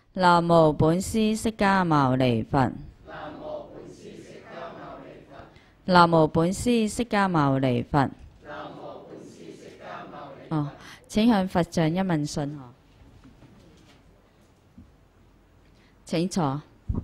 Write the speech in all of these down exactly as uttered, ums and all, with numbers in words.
南無本師釋迦牟尼佛。南無本師釋迦牟尼佛。哦，請向佛像一問訊呵。請坐。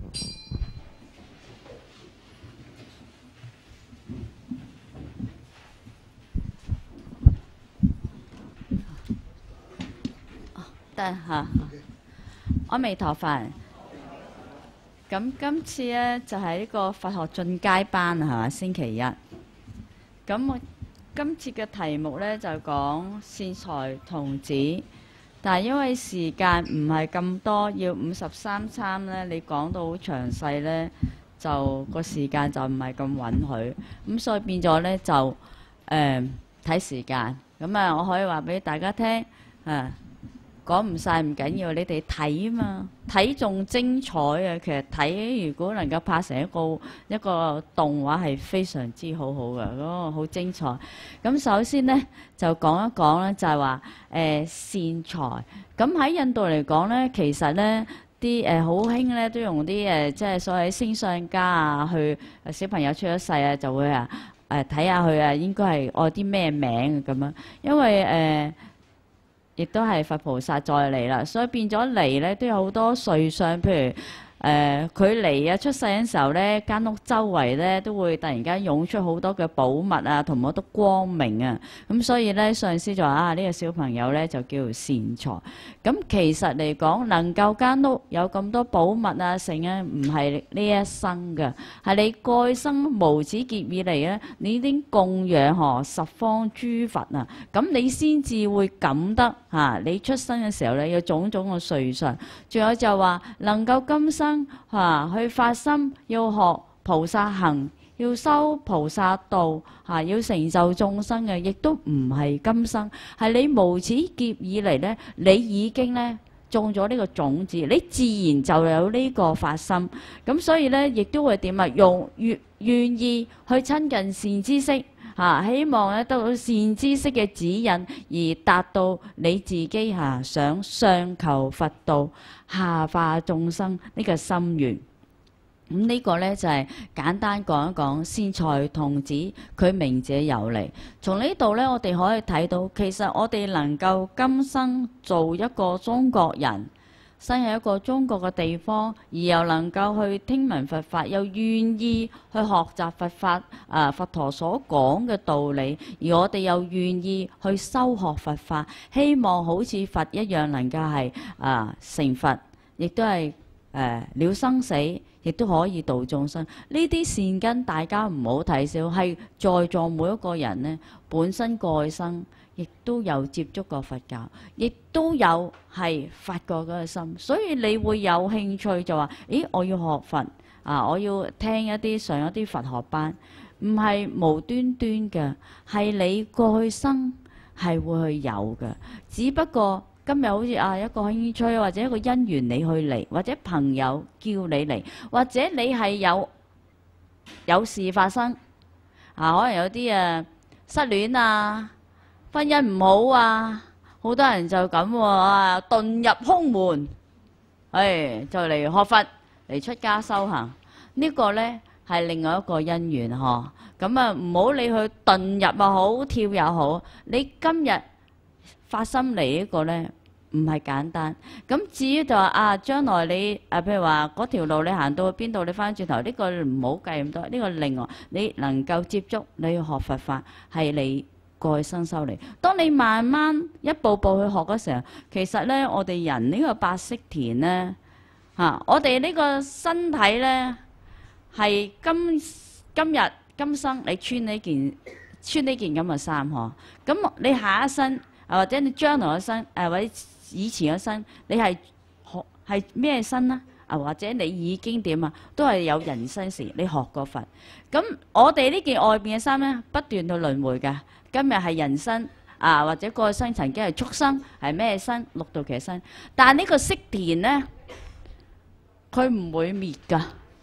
得嚇，阿彌陀佛。咁今次咧就係呢個佛學進階班啊，係嘛？星期一。咁我今次嘅題目咧就講善財童子，但係因為時間唔係咁多，要五十三參咧，你講到好詳細咧，就個時間就唔係咁允許，咁所以變咗咧就誒睇、呃、時間。咁啊，我可以話俾大家聽啊。講唔晒唔緊要，你哋睇啊嘛，睇仲精彩啊！其實睇如果能夠拍成一個一個動畫係非常之好好嘅，嗰、那個好精彩。咁首先呢，就講一講咧，就係話誒善財。咁喺印度嚟講咧，其實咧啲誒好興咧都用啲誒即係所謂星相家啊，去小朋友出咗世啊，就會啊誒睇下佢啊應該係愛啲咩名咁樣，因為誒。呃亦都係佛菩薩再嚟啦，所以變咗嚟咧都有好多瑞相，譬如誒佢嚟啊出世嘅時候咧，間屋周圍咧都會突然間湧出好多嘅寶物啊，同埋好多光明啊，咁所以咧上師就話啊呢、這個小朋友咧就叫做善財。咁其實嚟講，能夠間屋有咁多寶物啊成啊，唔係呢一生嘅，係你過生無始劫以嚟咧，你已經供養何十方諸佛啊，咁你先至會感得嚇、啊。你出生嘅時候咧有種種嘅瑞相，仲有就話能夠今生嚇、啊、去發心，要學菩薩行，要修菩薩道嚇、啊，要成就眾生嘅，亦都唔係今生，係你無始劫以嚟咧，你已經咧種咗呢個種子，你自然就有呢個發心。咁所以咧，亦都會點啊？用越願意去親近善知識嚇、啊，希望咧得到善知識嘅指引，而達到你自己嚇、啊、想上求佛道、下化眾生呢個心願。咁呢個呢，就係、是、簡單講一講善財童子佢名字有嚟。從呢度呢，我哋可以睇到，其實我哋能夠今生做一個中國人，生喺一個中國嘅地方，而又能夠去聽聞佛法，又願意去學習佛法啊佛陀所講嘅道理，而我哋又願意去修學佛法，希望好似佛一樣能夠係啊成佛，亦都係誒了生死。亦都可以度眾生，呢啲善根大家唔好睇小，係在座每一個人呢，本身過去生亦都有接觸過佛教，亦都有係發過嗰個心，所以你會有興趣就話：咦，我要學佛啊！我要聽一啲上一啲佛學班，唔係無端端嘅，係你過去生係會去有嘅，只不過。今日好似啊一個興趣或者一個因緣你去嚟，或者朋友叫你嚟，或者你係有有事發生啊，可能有啲誒失戀啊、婚姻唔好啊，好多人就咁喎啊，遁入空門，誒就嚟學佛嚟出家修行，呢個呢係另外一個因緣嗬。咁啊唔好你去遁入又好跳又好，你今日發心嚟呢個呢，唔係簡單。咁至於就話啊，將來你啊，譬如話嗰條路你行到去邊度，你翻轉頭呢個唔好計咁多。呢個另外你能夠接觸，你要學佛法係你過去生修嚟。當你慢慢一步步去學嗰時候，其實呢，我哋人呢個白色田呢，嚇、啊，我哋呢個身體呢，係今今日今生你穿呢件穿呢件咁嘅衫嗬，咁你下一生。啊，或者你將來嘅身，誒或者以前嘅身，你係學係咩身啦？啊，或者你已經點啊？都係有人生時，你學過佛。咁我哋呢件外邊嘅衫咧，不斷去輪迴㗎。今日係人身，啊或者過去生曾經係畜生，係咩身？六道其身。但係呢個色田咧，佢唔會滅㗎。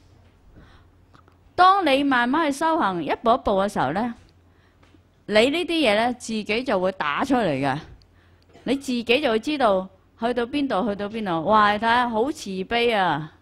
當你慢慢去修行，一步一步嘅時候咧。你呢啲嘢呢，自己就會打出嚟嘅，你自己就會知道去到邊度去到邊度，哇！你睇下好慈悲啊！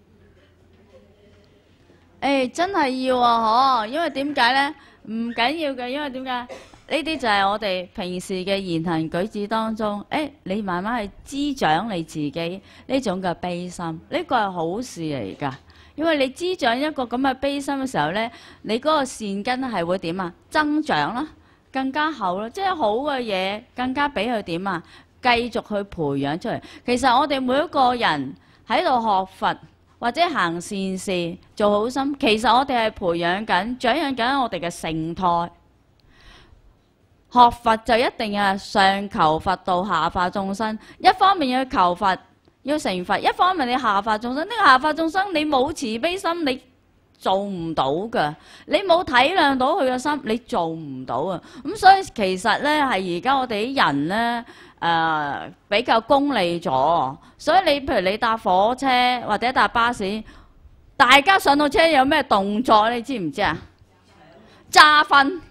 誒、欸、真係要啊，嗬！因為點解呢？唔緊要嘅，因為點解？呢啲就係我哋平時嘅言行舉止當中，誒、欸、你慢慢去滋長你自己呢種嘅悲心，呢個係好事嚟㗎。因為你滋長一個咁嘅悲心嘅時候呢，你嗰個善根係會點啊？增長啦，更加厚啦，即係好嘅嘢更加俾佢點啊？繼續去培養出嚟。其實我哋每一個人喺度學佛，或者行善事、做好心，其實我哋係培養緊、長養緊我哋嘅聖胎。學佛就一定係上求佛道，下化眾生。一方面要求佛，要成佛；一方面你下化眾生。呢個下化眾生，你冇慈悲心，你做唔到㗎。你冇體諒到佢嘅心，你做唔到啊。咁所以其實呢，係而家我哋啲人呢。誒、呃、比較功利咗，所以你譬如你搭火車或者搭巴士，大家上到車有咩動作你知唔知啊？揸分，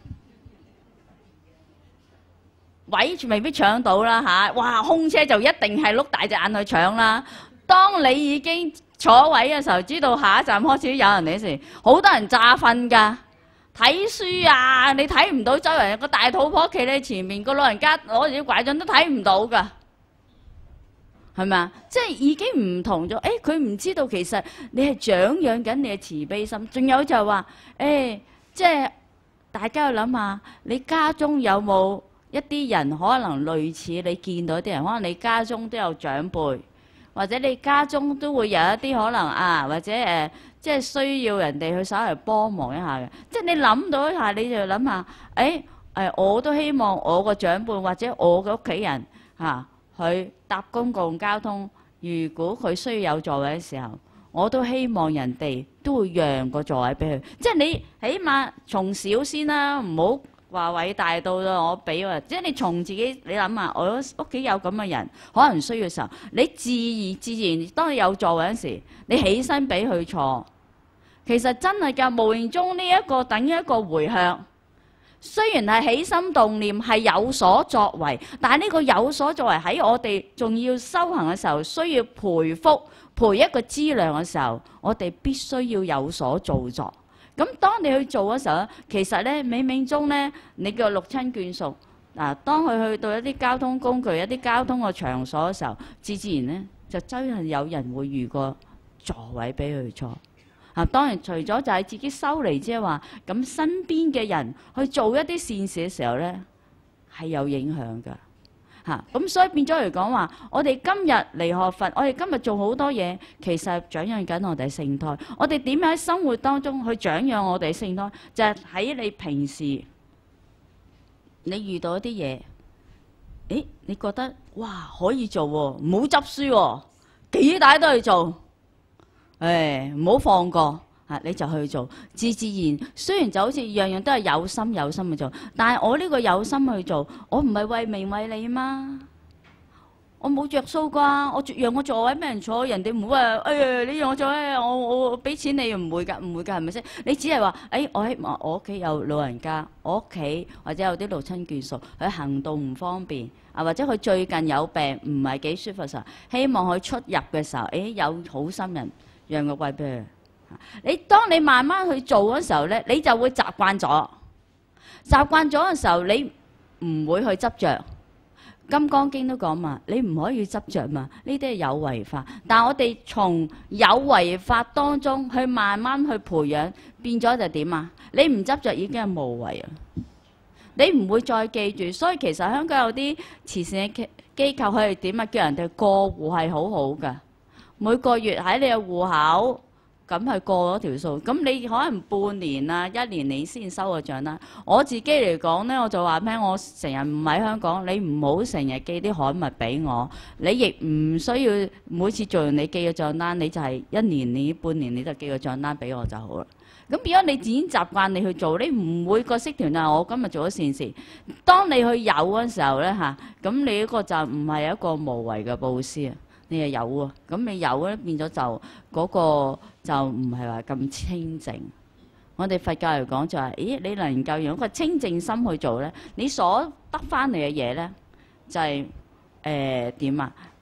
位未必搶到啦嚇！哇，空車就一定係碌大隻眼去搶啦。當你已經坐位嘅時候，知道下一站開始有人嚟時，好多人揸分㗎。睇書啊！你睇唔到周圍有個大肚婆企喺前面，個老人家攞住啲拐杖都睇唔到㗎，係咪啊？即係已經唔同咗。誒、欸，佢唔知道其實你係長養緊你嘅慈悲心。仲有就係話誒，即係大家要諗下，你家中有冇一啲人可能類似你見到啲人？可能你家中都有長輩，或者你家中都會有一啲可能啊，或者誒。呃即係需要人哋去稍微幫忙一下嘅，即係你諗到一下，你就諗下，誒、欸、誒，我都希望我個長輩或者我嘅屋企人嚇去搭公共交通，如果佢需要有座位嘅時候，我都希望人哋都會讓個座位俾佢。即係你起碼從小先啦，唔好話偉大到我俾喎。即係你從自己，你諗下，我屋企有咁嘅人，可能需要嘅時候，你自然自然，當你有座位嗰時，你起身俾佢坐。其實真係㗎，無形中呢一個等於一個迴向。雖然係起心動念係有所作為，但係呢個有所作為喺我哋仲要修行嘅時候，需要培福、培一個資糧嘅時候，我哋必須要有所造作。咁當你去做嘅時候咧，其實咧冥冥中咧，你嘅六親眷屬嗱，當佢去到一啲交通工具、一啲交通嘅場所嘅時候，自自然咧就真係有人會預個座位俾佢坐。啊，當然除咗就係自己收嚟即係話，咁身邊嘅人去做一啲善事嘅時候咧，係有影響㗎。嚇，咁所以變咗嚟講話，我哋今日嚟學佛，我哋今日做好多嘢，其實長養緊我哋聖胎。我哋點樣喺生活當中去長養我哋聖胎？就係喺你平時你遇到一啲嘢，誒，你覺得哇可以做喎，唔好執輸喎，幾大都去做。誒，唔好放過嚇，你就去做，自自然。雖然就好似樣樣都係有心有心去做，但係我呢個有心去做，我唔係為名為利嘛，我冇着數啩，我讓我座位俾人坐，人哋唔會話誒、哎、你讓我座位，我我俾錢你唔會㗎，唔會㗎，係咪先？你只係話誒，我希望我屋企有老人家，我屋企或者有啲老親眷屬，佢行動唔方便啊，或者佢最近有病唔係幾舒服嘅時候，希望佢出入嘅時候，誒、哎、有好心人。讓個位俾佢。你當你慢慢去做嗰時候咧，你就會習慣咗。習慣咗嘅時候，你唔會去執着。金剛經都講嘛，你唔可以執着嘛，呢啲係有為法。但係我哋從有為法當中去慢慢去培養，變咗就點啊？你唔執着已經係無為啊！你唔會再記住。所以其實香港有啲慈善嘅機構，佢係點啊？叫人哋過戶係好好㗎。每個月喺你嘅戶口咁係過咗條數，咁你可能半年啊、一年你先收個帳單。我自己嚟講呢，我就話咩？我成日唔喺香港，你唔好成日寄啲刊物俾我，你亦唔需要每次做完你寄個帳單，你就係一年你半年你就寄個帳單俾我就好啦。咁變咗你自然習慣你去做，你唔會個識團啊！我今日做咗善事，當你去有嗰時候呢，嚇，咁你呢個就唔係一個無為嘅佈施啊！你係有喎，咁你有咧變咗就嗰個就唔係話咁清淨。我哋佛教嚟講就係，咦，你能夠用一個清淨心去做咧，你所得翻嚟嘅嘢咧就係誒點啊？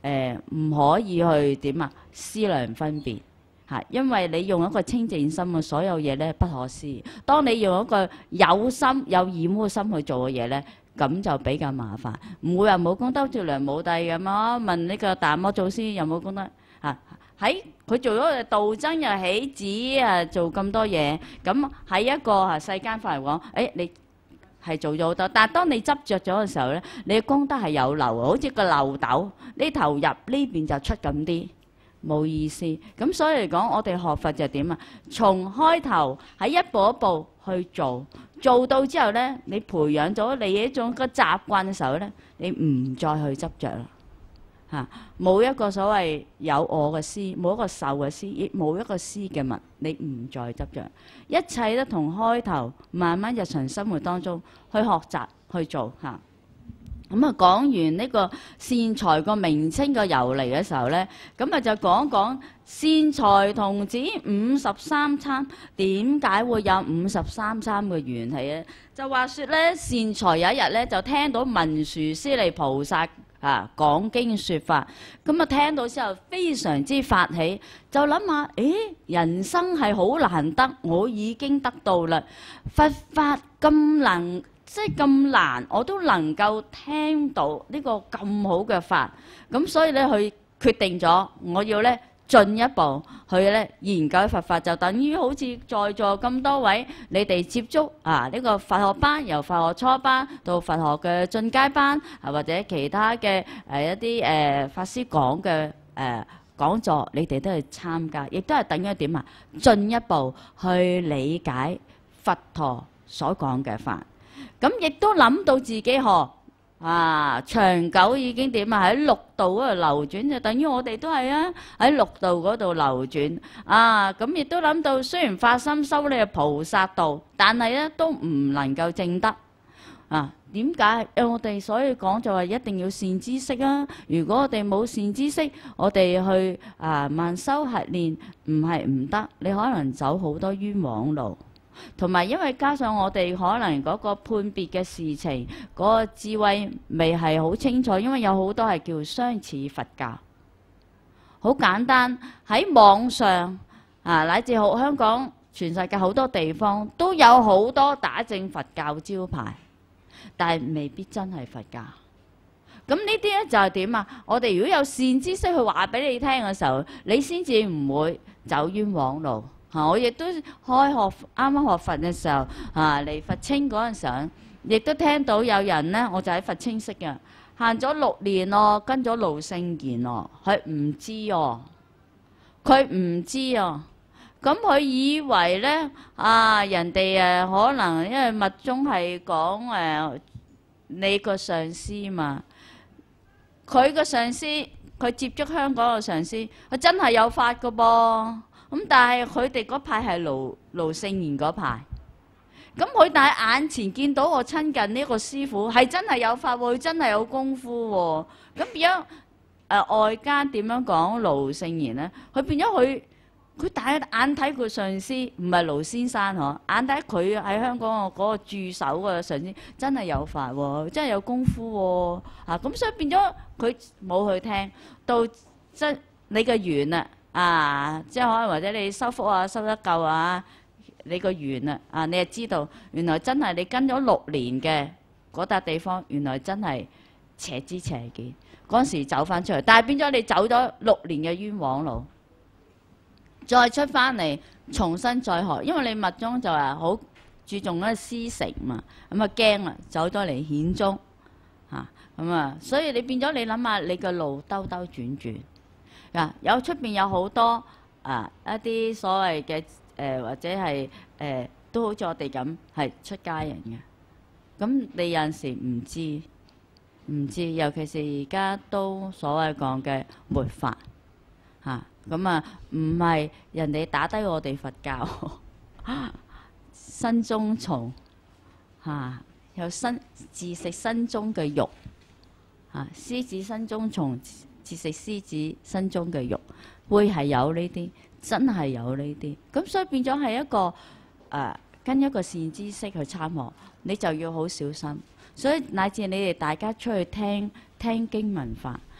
誒唔可以去點啊思量分別嚇，因為你用一個清淨心嘅所有嘢咧不可思議。當你用一個有心有染污嘅心去做嘅嘢咧，咁就比較麻煩。唔會話冇功德，好似梁武帝咁咯。問呢個達摩祖師有冇功德嚇？喺佢做咗個道僧又起止啊，做咁多嘢，咁喺一個啊世間法嚟講，誒你係做咗好多，但係當你執著咗嘅時候咧，你嘅功德係有漏，好似個漏斗，呢頭入呢邊就出咁啲，冇意思。咁所以嚟講，我哋學佛就點啊？從開頭喺一步一步去做，做到之後咧，你培養咗你一種個習慣嘅時候咧，你唔再去執著啦。嚇，冇一個所謂有我嘅思，冇一個受嘅思，亦冇一個思嘅物，你唔再執著，一切都同開頭慢慢日常生活當中去學習去做嚇。咁啊講完呢個善財個名稱個由嚟嘅時候咧，咁啊就講講善財童子五十三參，點解會有五十三參嘅緣起咧？就話説咧，善財有一日咧就聽到文殊師利菩薩啊講經説法，咁啊聽到之後非常之發起，就諗下，誒人生係好難得，我已經得到啦，佛法咁能即係咁難，我都能夠聽到呢個咁好嘅法，咁所以咧佢決定咗，我要咧進一步去咧研究佛法，就等於好似在座咁多位你哋接觸啊呢個佛學班，由佛學初班到佛學嘅進階班，啊或者其他嘅誒一啲誒法師講嘅誒講座，你哋都係參加，亦都係等於點啊？進一步去理解佛陀所講嘅法。咁亦都諗到自己學啊，長久已經點啊喺六道嗰度流轉，就等於我哋都係啊喺六道嗰度流轉啊。咁亦都諗到，雖然發心修呢個菩薩道，但係咧都唔能夠證得啊。點解？因為我哋所以講就係一定要善知識啊。如果我哋冇善知識，我哋去啊慢修核練唔係唔得，你可能走好多冤枉路。同埋因為加上我哋可能嗰個判別嘅事情，嗰個智慧未係好清楚，因為有好多係叫相似佛教。好簡單，喺網上啊，乃至好香港全世界好多地方都有好多打正佛教招牌，但係未必真係佛教。咁呢啲咧就係點啊？我哋如果有善知識去話俾你聽嘅時候，你先至唔會走冤枉路。我亦都開學啱啱學佛嘅時候，啊嚟佛清嗰陣時候，亦都聽到有人呢，我就喺佛清識嘅，行咗六年咯，跟咗盧聖賢咯，佢唔知哦，佢唔知哦，咁佢以為呢，啊人哋誒可能因為密宗係講誒你個上司嘛，佢個上司佢接觸香港嘅上司，佢真係有法㗎噃。咁但係佢哋嗰派係盧盧聖賢嗰派，咁佢但係眼前見到我親近呢個師傅係真係有法喎，佢真係有功夫喎。咁變咗誒外間點樣講盧聖賢咧？佢變咗佢佢大眼睇佢上司唔係盧先生嗬，眼睇佢喺香港嗰個駐守嘅上司真係有法喎，真係有功夫喎。啊咁所以變咗佢冇去聽到即你嘅緣啊！啊，即係可能或者你修福啊，修得夠啊，你個緣啊，啊，你就知道原來真係你跟咗六年嘅嗰笪地方，原來真係邪知邪見。嗰陣時走翻出嚟，但係變咗你走咗六年嘅冤枉路，再出翻嚟重新再學，因為你密宗就係好注重嗰個師承嘛，咁啊驚啦，走咗嚟顯宗嚇咁啊，所以你變咗你諗下，你個路兜兜轉轉。啊、有出邊有好多啊一啲所謂嘅誒、呃、或者係誒、呃、都好似我哋咁係出家人嘅，咁你有陣時唔知唔知，尤其是而家都所謂講嘅末法嚇，咁啊唔係人哋打低我哋佛教身中蟲嚇，有身自食身中嘅肉嚇，獅子身中蟲。自食獅子身中嘅肉，會係有呢啲，真係有呢啲。咁所以變咗係一個誒、呃，跟一個善知識去參學，你就要好小心。所以乃至你哋大家出去聽聽經聞法，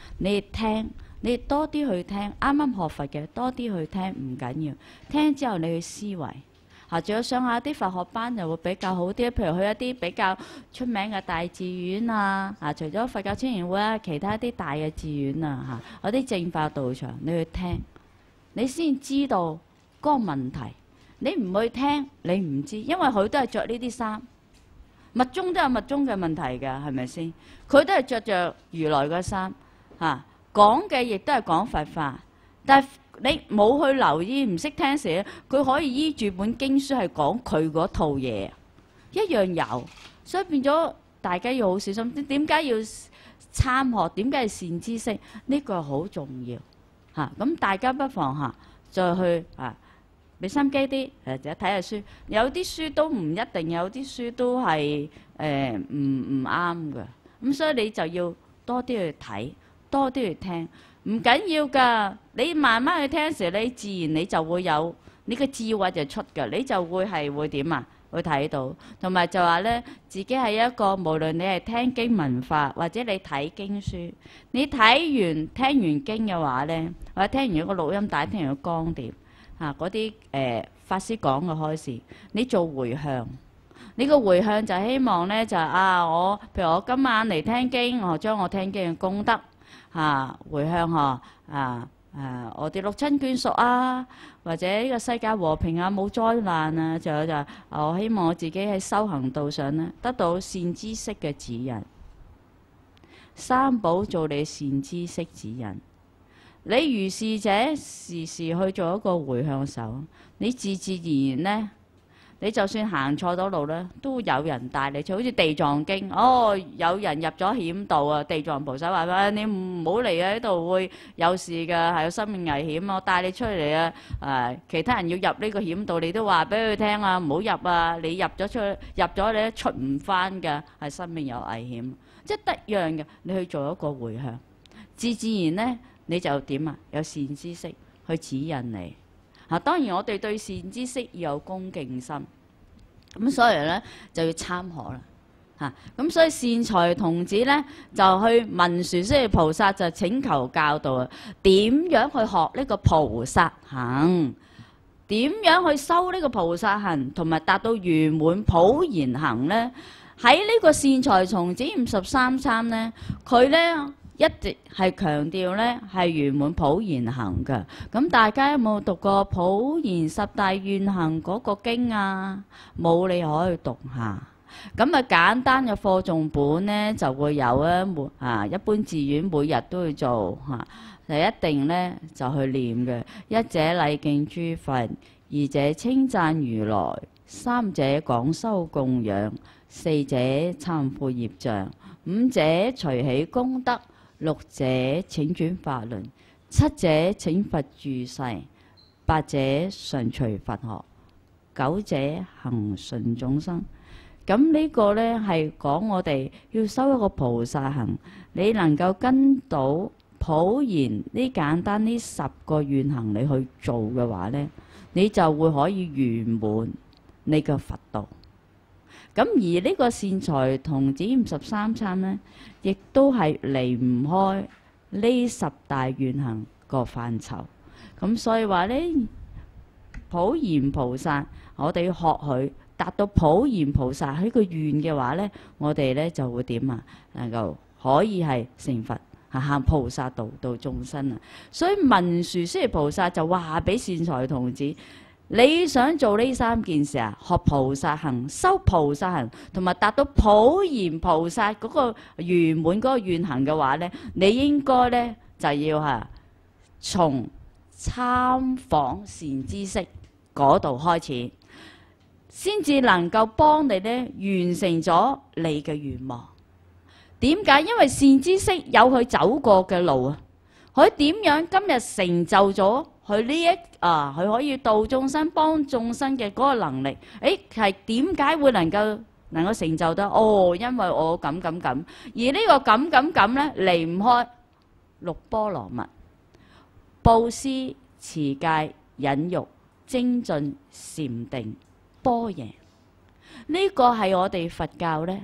你聽，你多啲去聽。啱啱學佛嘅多啲去聽唔緊要，聽之後你去思維。嚇，仲有上下啲佛學班就會比較好啲，譬如去一啲比較出名嘅大寺院啊，嚇，除咗佛教青年會啊，其他啲大嘅寺院啊，嚇，嗰啲正法道場，你去聽，你先知道嗰個問題。你唔去聽，你唔知，因為佢都係着呢啲衫，密宗都有密宗嘅問題㗎，係咪先？佢都係着着如來嘅衫，嚇，講嘅亦都係講佛法，但係你冇去留意，唔識聽時，佢可以依住本經書係講佢嗰套嘢，一樣有，所以變咗大家要好小心。點解要參學？點解係善知識？呢個好重要嚇。咁大家不妨嚇再去啊，俾心機啲，誒，就睇下書。有啲書都唔一定，有啲書都係誒唔唔啱嘅。咁所以你就要多啲去睇，多啲去聽。唔緊要㗎，你慢慢去聽時，你自然你就會有你嘅智慧就出㗎，你就會係會點啊？會睇到，同埋就話咧，自己係一個無論你係聽經聞法，或者你睇經書，你睇完聽完經嘅話咧，或者聽完一個錄音帶，聽完個光碟嚇嗰啲誒法師講嘅開示，你做迴向。你個迴向就希望咧就係、啊，我譬如我今晚嚟聽經，我將我聽經嘅功德。啊，迴向嗬，啊啊，我哋六親眷屬啊，或者呢個世界和平啊，冇災難啊，仲有就係、我希望我自己喺修行道上咧，得到善知識嘅指引，三寶做你善知識指引。你如是者，時時去做一個迴向手，你自自然然呢。你就算行錯咗路咧，都有人帶你，就好似地藏經，哦，有人入咗險道啊！地藏菩薩話：喂，你唔好嚟啊！呢度會有事㗎，係有生命危險，我帶你出嚟啊！誒，其他人要入呢個險道，你都話俾佢聽啊，唔好入啊！你入咗出去，入咗你出唔翻㗎，係生命有危險，即係得樣嘅。你去做一個迴向，自自然呢，你就點啊？有善知識去指引你。嚇，當然我哋對善知識要有恭敬心，咁所以咧就要參學啦。嚇，咁所以善財童子咧就去文殊師利菩薩就請求教導啊，點樣去學呢個菩薩行？點樣去修呢個菩薩行，同埋達到圓滿普賢行咧？喺呢個善財童子五十三參咧，佢咧。一直係強調咧係圓滿普賢行嘅。咁大家有冇讀過普賢十大願行嗰個經啊？冇，你可以讀下。咁啊簡單嘅課誦本咧就會有啊，每啊一般寺院每日都會做嚇，就一定咧就去念嘅。一者禮敬諸佛，二者稱讚如來，三者廣修供養，四者懺悔業障，五者隨喜功德，六者請轉法輪，七者請佛住世，八者常隨佛學，九者行順眾生。咁呢個呢係講我哋要修一個菩薩行，你能夠跟到普賢呢簡單呢十個願行你去做嘅話呢，你就會可以圓滿你嘅佛道。咁而呢個善財童子五十三參呢，亦都係離唔開呢十大願行個範疇。咁所以話呢，普賢菩薩，我哋要學佢達到普賢菩薩喺個願嘅話呢，我哋呢就會點啊？能夠可以係成佛，行菩薩道度眾生啊！所以文殊師利菩薩就話俾善財童子。你想做呢三件事啊？學菩薩行、修菩薩行，同埋達到普賢菩薩嗰個圓滿嗰個願行嘅話呢，你應該呢就要嚇從參訪善知識嗰度開始，先至能夠幫你呢完成咗你嘅願望。點解？因為善知識有佢走過嘅路啊，佢點樣今日成就咗？佢呢一啊，佢可以度眾生、幫眾生嘅嗰個能力，誒係點解會能夠能夠成就得？哦，因為我咁咁咁，而呢個咁咁咁咧離唔開六波羅蜜、布施、持戒、忍辱、精進、禪定、般若。呢個係我哋佛教咧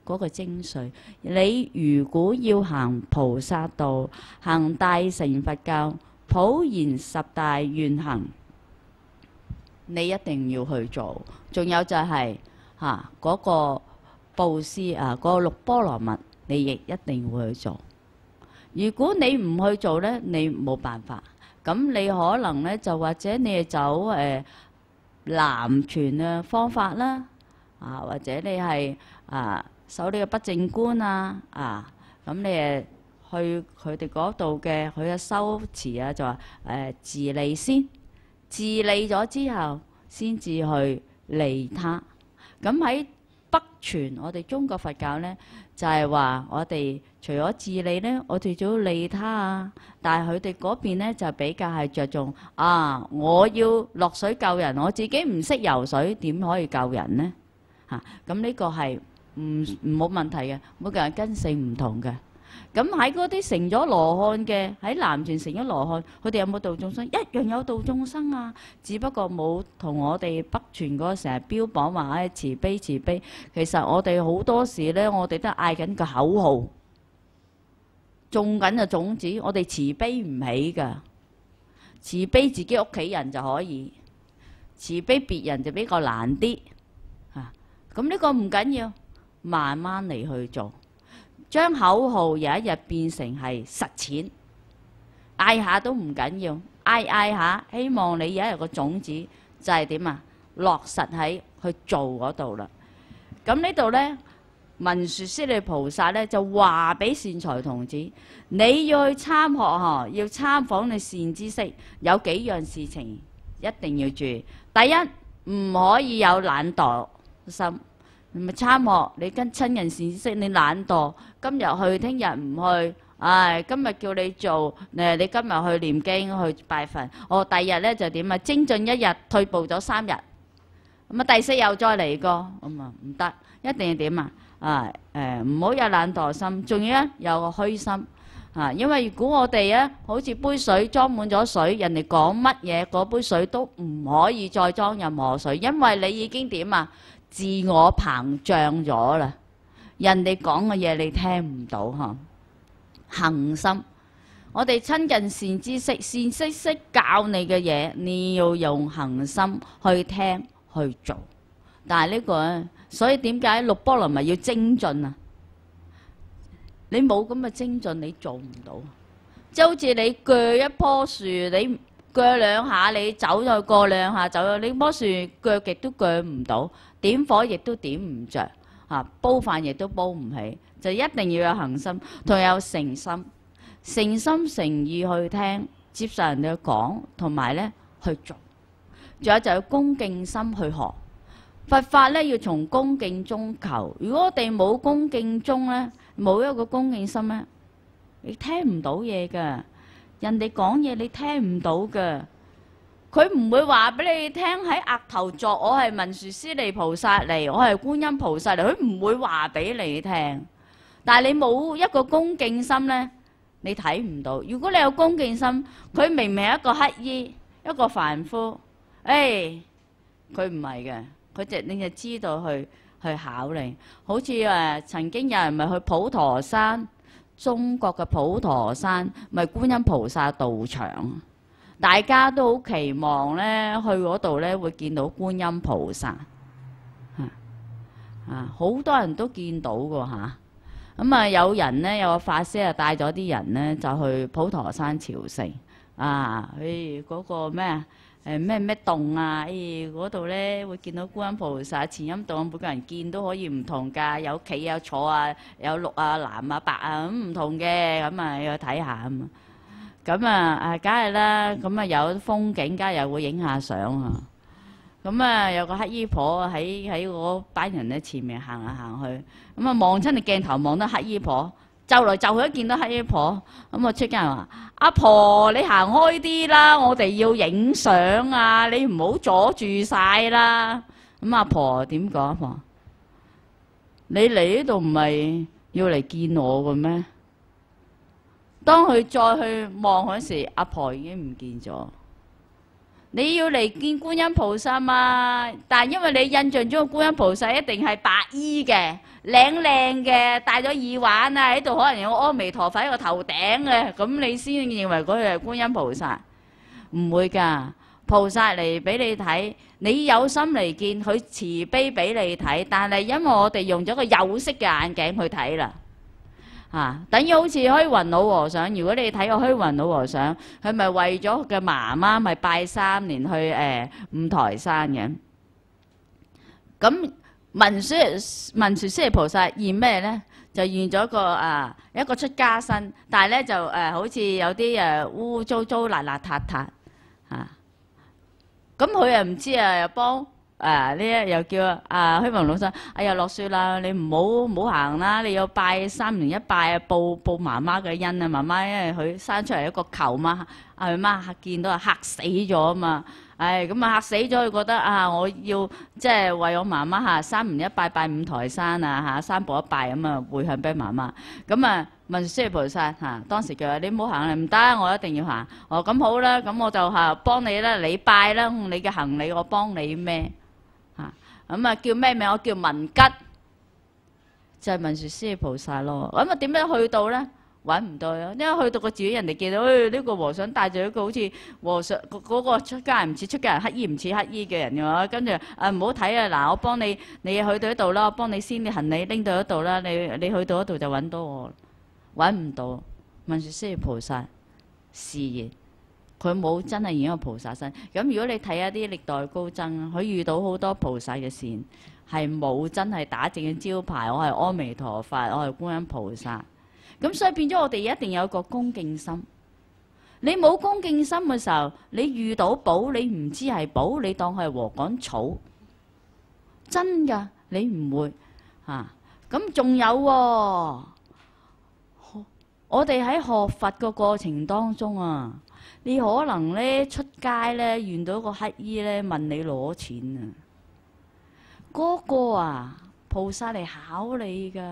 嗰個精髓。你如果要行菩薩道，行大乘佛教，普賢十大願行，你一定要去做。仲有就係嚇嗰個布施啊，嗰、嗰個六波羅蜜，你亦一定會去做。如果你唔去做呢，你冇辦法。咁你可能呢，就或者你係走誒、呃、南傳嘅方法啦，啊或者你係啊守呢個不淨觀啊，啊咁你誒去佢哋嗰度嘅佢嘅修持啊，就話誒、呃、自利先，自利咗之後先至去利他。咁喺北傳我哋中國佛教呢，就係、是、話我哋除咗自利呢，我哋仲要利他啊。但係佢哋嗰邊呢，就比較係着重啊，我要落水救人，我自己唔識游水，點可以救人呢？嚇、啊，咁呢個係唔唔冇問題嘅，每個人根性唔同嘅。咁喺嗰啲成咗羅漢嘅，喺南傳成咗羅漢，佢哋有冇度眾生？一樣有度眾生啊，只不過冇同我哋北傳嗰個成日標榜話唉慈悲慈悲。其實我哋好多時呢，我哋都嗌緊個口號，種緊個種子，我哋慈悲唔起㗎。慈悲自己屋企人就可以，慈悲別人就比較難啲嚇。咁呢個唔緊要，慢慢嚟去做。將口號有一日變成係實踐，嗌下都唔緊要，嗌嗌下，希望你有一日個種子就係點啊？落實喺去做嗰度啦。咁呢度呢，文殊師利菩薩呢就話俾善財童子，你要去參學嗬，要參訪你善知識，有幾樣事情一定要注意。第一，唔可以有懶惰心。咪參學，你跟親人善知識，你懶惰，今日去，聽日唔去，唉，今日叫你做，誒，你今日去念經去拜佛，我第日咧就點啊？精進一日，退步咗三日，咁啊第四又再嚟過，咁啊唔得，一定要點啊？啊誒，唔好有懶惰心，仲要咧有個虛心啊，因為如果我哋咧好似杯水裝滿咗水，人哋講乜嘢，嗰杯水都唔可以再裝任何水，因為你已經點啊？自我膨脹咗啦，人哋講嘅嘢你聽唔到呵。恆心，我哋親近善知識，善知識教你嘅嘢，你要用恆心去聽去做。但係呢個咧，所以點解六波羅蜜要精進啊？你冇咁嘅精進，你做唔到。即係好似你鋸一棵樹，你鋸兩下，你走咗過兩下走咗，你棵樹鋸極都鋸唔到。點火亦都點唔着，嚇煲飯亦都煲唔起，就一定要有恆心，同有誠心，誠心誠意去聽，接受人哋講，同埋咧去做。仲有就要恭敬心去學佛法咧，要從恭敬中求。如果我哋冇恭敬中咧，冇一個恭敬心咧，你聽唔到嘢㗎。人哋講嘢你聽唔到㗎。佢唔會話俾你聽喺額頭作，我係文殊師利菩薩嚟，我係觀音菩薩嚟，佢唔會話俾你聽。但係你冇一個恭敬心呢，你睇唔到。如果你有恭敬心，佢明明係一個乞衣，一個凡夫，誒，佢唔係嘅，佢就你就知道去去考你。好似誒曾經有人咪去普陀山，中國嘅普陀山咪觀音菩薩道場。大家都好期望咧，去嗰度咧會見到觀音菩薩，啊，好多人都見到㗎嚇。咁啊，有人咧有個法師啊，帶咗啲人咧就去普陀山朝聖，啊，誒嗰個咩啊，誒咩咩洞啊，誒嗰度咧會見到觀音菩薩前音洞，每個人見都可以唔同㗎，有企有坐啊，有綠啊、藍啊、白啊咁唔同嘅，咁啊要去睇下咁啊。咁啊，啊，梗係啦，咁啊有風景，梗係又會影下相啊。咁啊，有個乞衣婆喺喺嗰班人咧前面行下行去，咁啊望親你鏡頭望到乞衣婆，就來就去一見到乞衣婆，咁啊出家人話：阿婆你行開啲啦，我哋要影相啊，你唔好阻住晒啦。咁阿婆點講？阿婆，你嚟呢度唔係要嚟見我嘅咩？當佢再去望嗰時，阿婆已經唔見咗。 你要嚟見觀音菩薩嘛？但係因為你印象中嘅觀音菩薩一定係白衣嘅、靚靚嘅，戴咗耳環啊，喺度可能有個阿彌陀佛喺個頭頂嘅，咁你先認為嗰個係觀音菩薩？唔會㗎，菩薩嚟俾你睇，你有心嚟見佢慈悲俾你睇，但係因為我哋用咗個有色嘅眼鏡去睇啦。啊，等於好似虛雲老和尚，如果你睇過虛雲老和尚，佢咪為咗佢嘅媽媽咪拜三年去誒、呃、五台山嘅。咁文殊文殊師利菩薩現咩咧？就現咗個啊一個出家身，但係咧就誒、呃、好似有啲誒污糟糟邋邋遢遢嚇。咁佢又唔知啊，又幫。誒呢一又叫啊虛雲老生，哎呀落雪啦，你唔好唔好行啦，你要拜三年一拜啊，報報媽媽嘅恩啊，媽媽因為佢生出嚟一個球嘛，阿佢媽見到啊嚇死咗啊嘛，唉咁啊嚇死咗，佢覺得啊我要即係為我媽媽嚇三年一拜拜五台山啊嚇三步一拜咁啊回向俾媽媽，咁啊文殊師利菩薩嚇當時佢話你唔好行啦，唔得，我一定要行，哦咁好啦，咁我就嚇幫你啦，你拜啦，你嘅行李我幫你孭。咁啊叫咩名？我叫文吉，就係文殊師利菩薩咯。咁啊點樣去到咧？揾唔到啊！因為去到個寺院，人哋見到誒呢個和尚帶住一個好似和尚嗰嗰個出家人唔似出家人，乞衣唔似乞衣嘅人嘅話，跟住啊唔好睇啊！嗱，我幫你，你去到嗰度啦，我幫你先，你行李拎到嗰度啦，你你去到嗰度就揾到我，揾唔到文殊師利菩薩示現。佢冇真係演個菩薩身，咁如果你睇一啲歷代高僧，佢遇到好多菩薩嘅善，係冇真係打正嘅招牌，我係阿彌陀佛，我係觀音菩薩。咁所以變咗我哋一定有個恭敬心。你冇恭敬心嘅時候，你遇到寶，你唔知係寶，你當佢係禾稈草，真㗎，你唔會嚇。咁仲有喎，我哋喺學佛個過程當中啊。你可能咧出街咧遇到個乞衣咧問你攞錢啊，嗰個啊菩薩嚟考你㗎，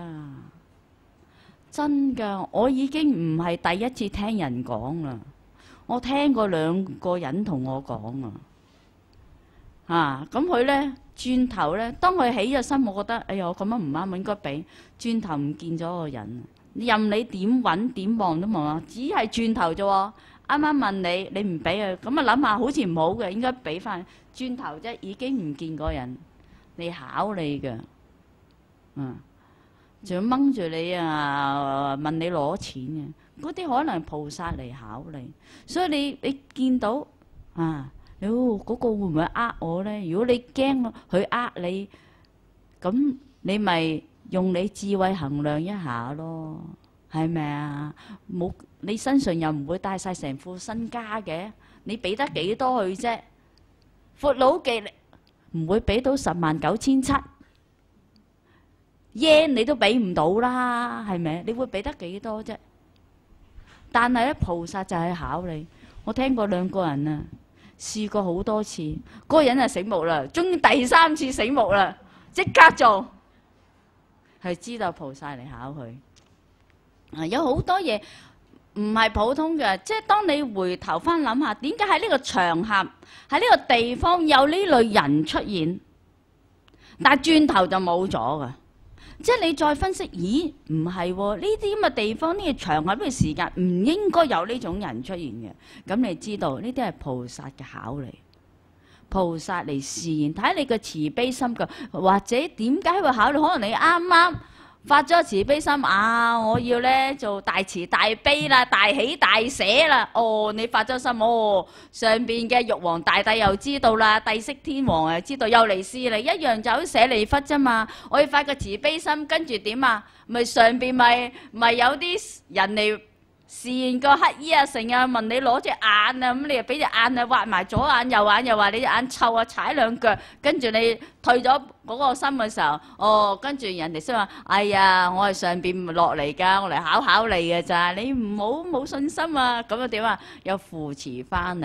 真㗎！我已經唔係第一次聽人講啦，我聽過兩個人同我講啊，啊咁佢咧轉頭咧，當佢起咗心，我覺得哎呀我咁樣唔啱，我應該俾，轉頭唔見咗個人，任你點揾點望都冇啊，只係轉頭啫喎。啱啱問你，你唔俾啊？咁啊諗下好似唔好嘅，應該俾翻。轉頭啫，已經唔見嗰人，你考你嘅，嗯，仲要掹住你啊，問你攞錢嘅，嗰啲可能菩薩嚟考你。所以你你見到啊，喲嗰個會唔會呃我咧？如果你驚佢呃你，咁你咪用你智慧衡量一下咯。係咪啊？冇你身上又唔會帶晒成副身家嘅，你俾得幾多佢啫？闊佬記唔會俾到十萬九千七 yen，你都俾唔到啦，係咪？你會俾得幾多啫？但係咧，菩薩就係考你。我聽過兩個人啊，試過好多次，嗰個人係醒目啦，終於第三次醒目啦，即刻做，係知道菩薩嚟考佢。啊！有好多嘢唔係普通嘅，即係當你回頭翻諗下，點解喺呢個場合、喺呢個地方有呢類人出現，但係轉頭就冇咗㗎。即係你再分析，咦？唔係喎，呢啲咁嘅地方、呢個場合、呢個時間唔應該有呢種人出現嘅。咁你知道呢啲係菩薩嘅考慮，菩薩嚟示現，睇你個慈悲心嘅，或者點解會考慮？可能你啱啱發咗慈悲心啊！我要咧做大慈大悲啦，大喜大捨啦。哦，你發咗心哦，上邊嘅玉皇大帝又知道啦，帝釋天王又知道，又嚟試你一樣就好似舍利弗啫嘛。我要發個慈悲心，跟住點啊？咪上邊咪咪有啲人嚟示現個乞衣啊，成日問你攞隻眼啊，咁你又俾隻眼啊挖埋左眼右眼，又話你隻眼臭啊，踩兩腳，跟住你退咗嗰個心嘅時候，哦，跟住人哋先話：哎呀，我係上邊落嚟㗎，我嚟考考你㗎咋，你唔好冇信心啊！咁啊點啊？又扶持翻嚟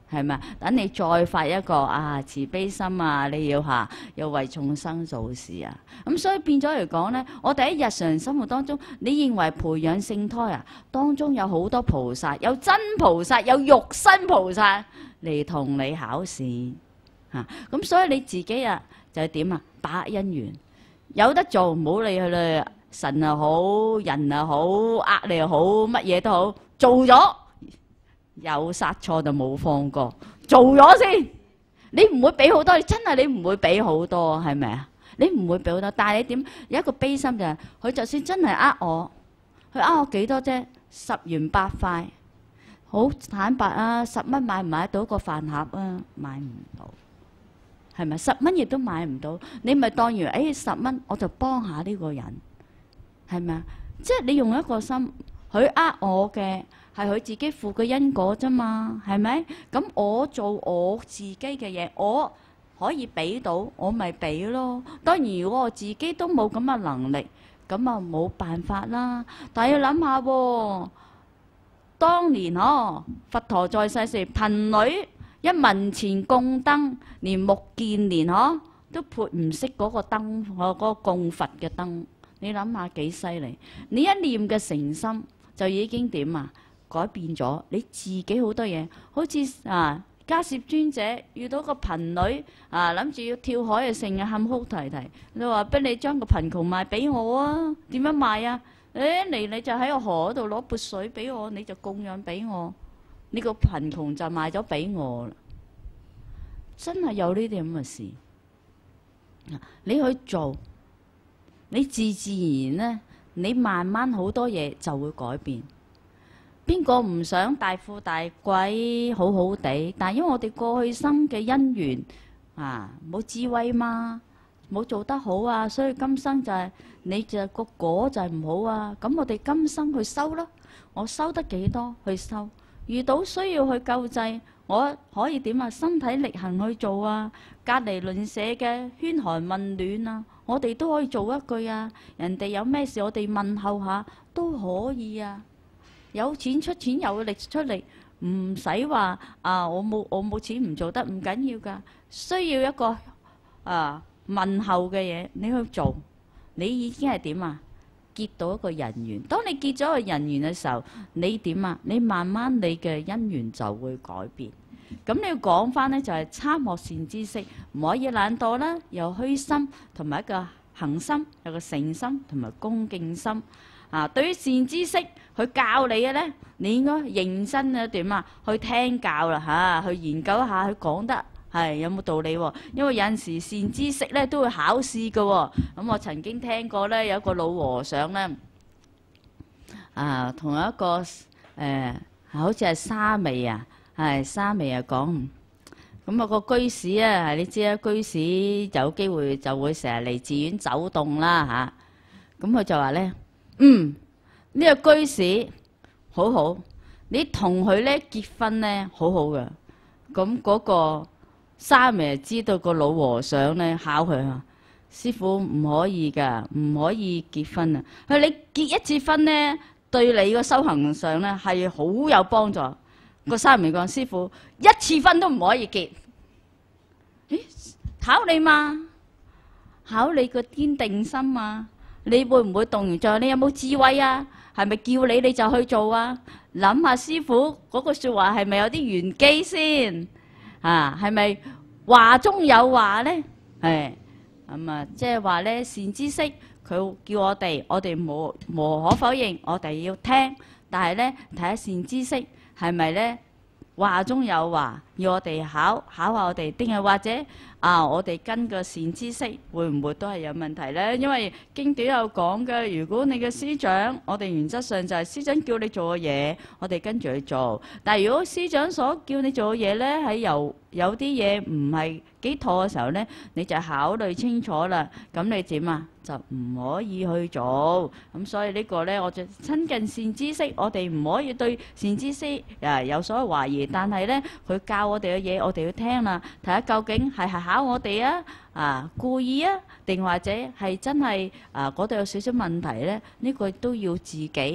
係咪？等你再發一個啊慈悲心啊，你要嚇要為眾生做事啊。咁所以變咗嚟講呢，我哋喺日常生活當中，你認為培養聖胎啊，當中有好多菩薩，有真菩薩，有肉身菩薩嚟同你考試嚇。咁所以你自己啊就係點啊？把握因緣，有得做唔好理佢啦。神又好，人又好，呃你又好，乜嘢都好，做咗。有殺錯就冇放過，做咗先。你唔會俾好多，真係你唔會俾好多，係咪啊？你唔會俾好多，但係你點有一個悲心就係，佢就算真係呃我，佢呃我幾多啫？十元八塊，好坦白啊！十蚊買唔買得到個飯盒啊？買唔到，係咪？十蚊亦都買唔到，你咪當完誒十蚊我就幫下呢個人，係咪啊？即係你用一個心，佢呃我嘅。係佢自己負嘅因果啫嘛，係咪？咁我做我自己嘅嘢，我可以俾到，我咪俾咯。當然，如果我自己都冇咁嘅能力，咁啊冇辦法啦。但係要諗下喎，當年哦，佛陀在世時，貧女一文錢供燈，連目犍連嗬都撥唔熄嗰個燈，嗰個供佛嘅燈。你諗下幾犀利？你一念嘅誠心就已經點啊？改變咗你自己好多嘢，好似啊迦葉尊者遇到個貧女啊，諗住要跳海啊，成日喊哭啼啼。你話不如你將個貧窮賣俾我啊？點樣賣啊？誒嚟你就喺個河度攞缽水俾我，你就供養俾我，呢個貧窮就賣咗俾我啦。真係有呢啲咁嘅事，你去做，你自自然然呢，你慢慢好多嘢就會改變。邊個唔想大富大貴好好地？但係因為我哋過去生嘅因緣啊，冇智慧嘛，冇做得好啊，所以今生就係、是、你就個果就係唔好啊。咁我哋今生去修咯，我修得幾多去修？遇到需要去救濟，我可以點啊？身體力行去做啊。隔離鄰舍嘅噓寒問暖啊，我哋都可以做一句啊。人哋有咩事，我哋問候下都可以啊。有錢出錢，有力出力，唔使話啊！我冇我冇錢唔做得，唔緊要㗎。需要一個啊問候嘅嘢，你去做，你已經係點啊？結到一個人緣。當你結咗個人緣嘅時候，你點啊？你慢慢你嘅姻緣就會改變。咁你要講翻呢，就係參學善知識，唔可以懶惰啦，有虛心同埋一個恆心，有個誠心同埋恭敬心。啊！對於善知識，佢教你嘅呢，你應該認真啊點啊去聽教啦嚇、啊，去研究一下佢講得係有冇道理喎、啊。因為有陣時善知識呢都會考試嘅喎、啊。咁、嗯、我曾經聽過呢，有一個老和尚呢，啊，同一個誒、呃，好似係沙彌啊，係沙彌啊講。咁、嗯、啊、那個居士啊，你知啊，居士有機會就會成日嚟寺院走動啦嚇。咁、啊、佢、嗯、就話呢。嗯，呢、這個居士好好，你同佢咧結婚咧好好嘅。咁嗰個沙彌知道個老和尚咧考佢啊，師傅唔可以噶，唔可以結婚啊。佢你結一次婚咧，對你個修行上咧係好有幫助。個沙彌講：師傅一次婚都唔可以結。咦？考你嘛？考你個堅定心嘛？你會唔會動搖咗？你有冇智慧啊？係咪叫你你就去做啊？諗下師傅嗰個説話係咪有啲玄機先？啊，係咪話中有話呢？係咁啊，即係話呢，善知識佢叫我哋，我哋無無可否認，我哋要聽。但係呢，睇下善知識係咪呢？話中有話，要我哋考考下我哋，定係或者啊，我哋跟個善知識會唔會都係有問題呢？因為經典有講嘅，如果你嘅師長，我哋原則上就係師長叫你做嘅嘢，我哋跟住去做。但係如果師長所叫你做嘅嘢呢，係由有啲嘢唔係幾妥嘅時候呢，你就考慮清楚啦。咁你點啊？就唔可以去做。咁所以呢個呢，我就親近善知識，我哋唔可以對善知識啊有所懷疑。但係呢，佢教我哋嘅嘢，我哋要聽啦，睇下究竟係係考我哋啊啊故意啊，定或者係真係啊嗰度有少少問題呢？呢個都要自己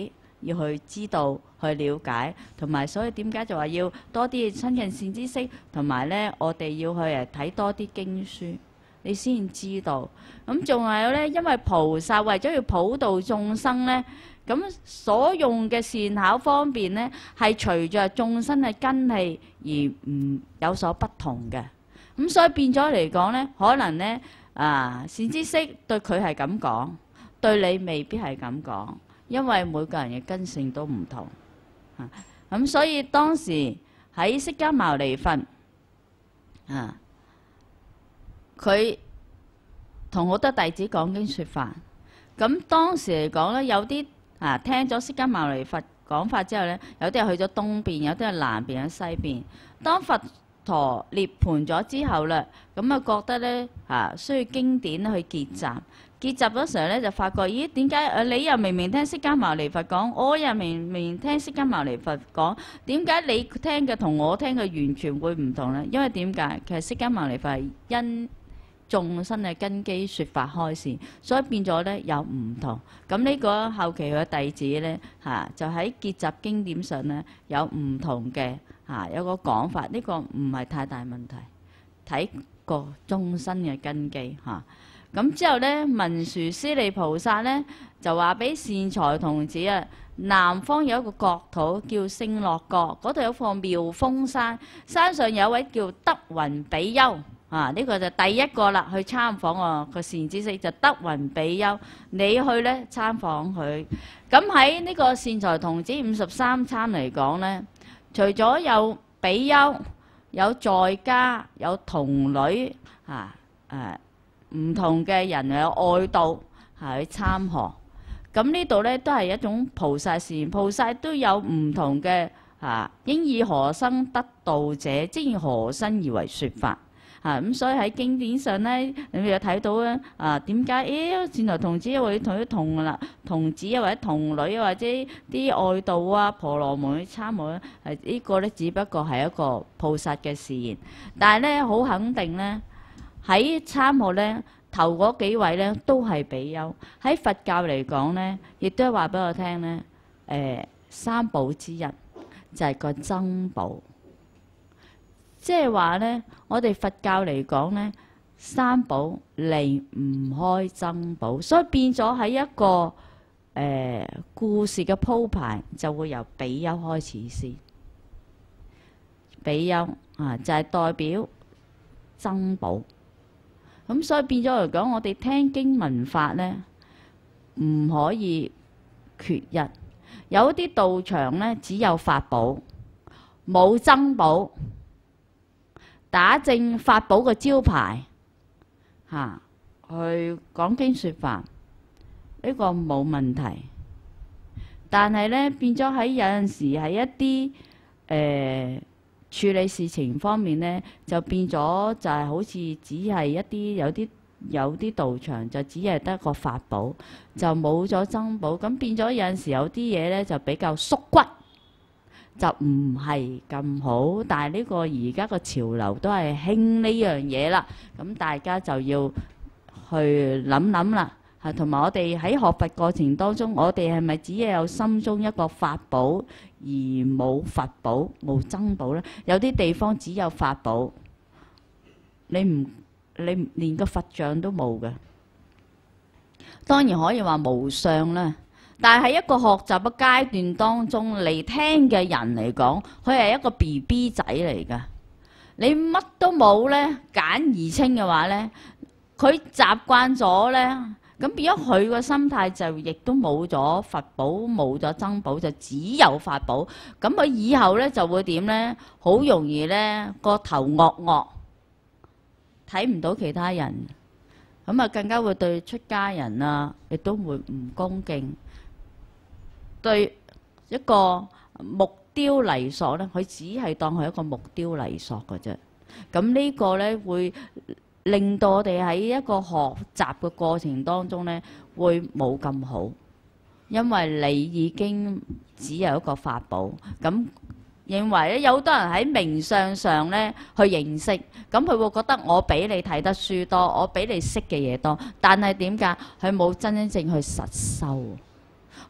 要去知道、去了解，同埋所以點解就話要多啲親近善知識，同埋咧我哋要去誒睇多啲經書，你先知道。咁仲有咧，因為菩薩為咗要普度眾生咧，咁所用嘅善巧方便咧，係隨着眾生嘅根器而唔有所不同嘅。咁所以變咗嚟講咧，可能咧啊善知識對佢係咁講，對你未必係咁講，因為每個人嘅根性都唔同。啊，咁所以當時喺釋迦牟尼佛啊，佢同好多弟子講經説法。咁當時嚟講咧，有啲啊聽咗釋迦牟尼佛講法之後咧，有啲係去咗東邊，有啲係南邊，有西邊。當佛陀涅槃咗之後啦，咁啊覺得咧啊需要經典去結集，結集嗰時候咧就發覺，咦點解誒你又明明聽釋迦牟尼佛講，我又明明聽釋迦牟尼佛講，點解你聽嘅同我聽嘅完全會唔同咧？因為點解？其實釋迦牟尼佛係因眾生嘅根基説法開示，所以變咗咧有唔同。咁呢個後期佢嘅弟子咧嚇，就喺結集經典上咧有唔同嘅。啊，有個講法，呢、這個唔係太大問題，睇個眾生嘅根基嚇。咁、啊、之後咧，文殊師利菩薩咧就話俾善財童子啊，南方有一個國土叫勝樂國，嗰度有個妙峰山，山上有位叫德雲比丘啊，呢、這個就第一個啦，去參訪啊個善知識就德雲比丘，你去咧參訪佢。咁喺呢個善財童子五十三參嚟講咧。除咗有比丘、有在家、有童女啊，誒唔同嘅人有外道係去參學。咁呢度咧都係一種菩薩善，菩薩都有唔同嘅啊，應以何生得道者，即以何身而為説法。啊咁，所以喺經典上咧，你又睇到咧啊，點解？誒善財童子或者同啲童啦、童子啊，或者童女啊，或者啲外道啊、婆羅門去參學咧，係呢個咧，只不過係一個菩薩嘅示現。但係咧，好肯定咧，喺參學咧頭嗰幾位咧都係比丘。喺佛教嚟講咧，亦都係話俾我聽咧，誒三寶之一就係個僧寶。即係話咧，我哋佛教嚟講咧，三寶離唔開僧寶，所以變咗喺一個誒、呃、故事嘅鋪排，就會由比丘開始先。比丘啊，就係、是、代表僧寶。咁所以變咗嚟講，我哋聽經聞法咧，唔可以缺一。有啲道場咧，只有法寶，冇僧寶。打正法寶嘅招牌嚇、啊，去講經説法，呢、這個冇問題。但係咧變咗喺有陣時係一啲誒、呃、處理事情方面咧，就變咗就係好似只係一啲有啲有啲道場就只係得個法寶，就冇咗僧寶，咁變咗有陣時有啲嘢咧就比較縮骨。就唔係咁好，但係呢個而家個潮流都係興呢樣嘢啦，咁大家就要去諗諗啦。係同埋我哋喺學佛過程當中，我哋係咪只係有心中一個法寶而冇佛寶、冇僧寶呢？有啲地方只有法寶，你唔你連個佛像都冇嘅。當然可以話無相啦。但係喺一個學習嘅階段當中嚟聽嘅人嚟講，佢係一個 B B 仔嚟㗎。你乜都冇呢，簡而清嘅話呢，佢習慣咗呢，咁變咗佢個心態就亦都冇咗佛寶，冇咗僧寶，就只有法寶。咁佢以後呢就會點呢？好容易呢個頭惡惡，睇唔到其他人，咁啊更加會對出家人啊，亦都會唔恭敬。對一個木雕泥塑咧，佢只係當佢一個木雕泥塑嘅啫。咁呢個咧會令到我哋喺一個學習嘅過程當中咧，會冇咁好，因為你已經只有一個法寶。咁認為咧，有好多人喺名相上咧去認識，咁佢會覺得我比你睇得書多，我比你識嘅嘢多，但係點解佢冇真真正去實修？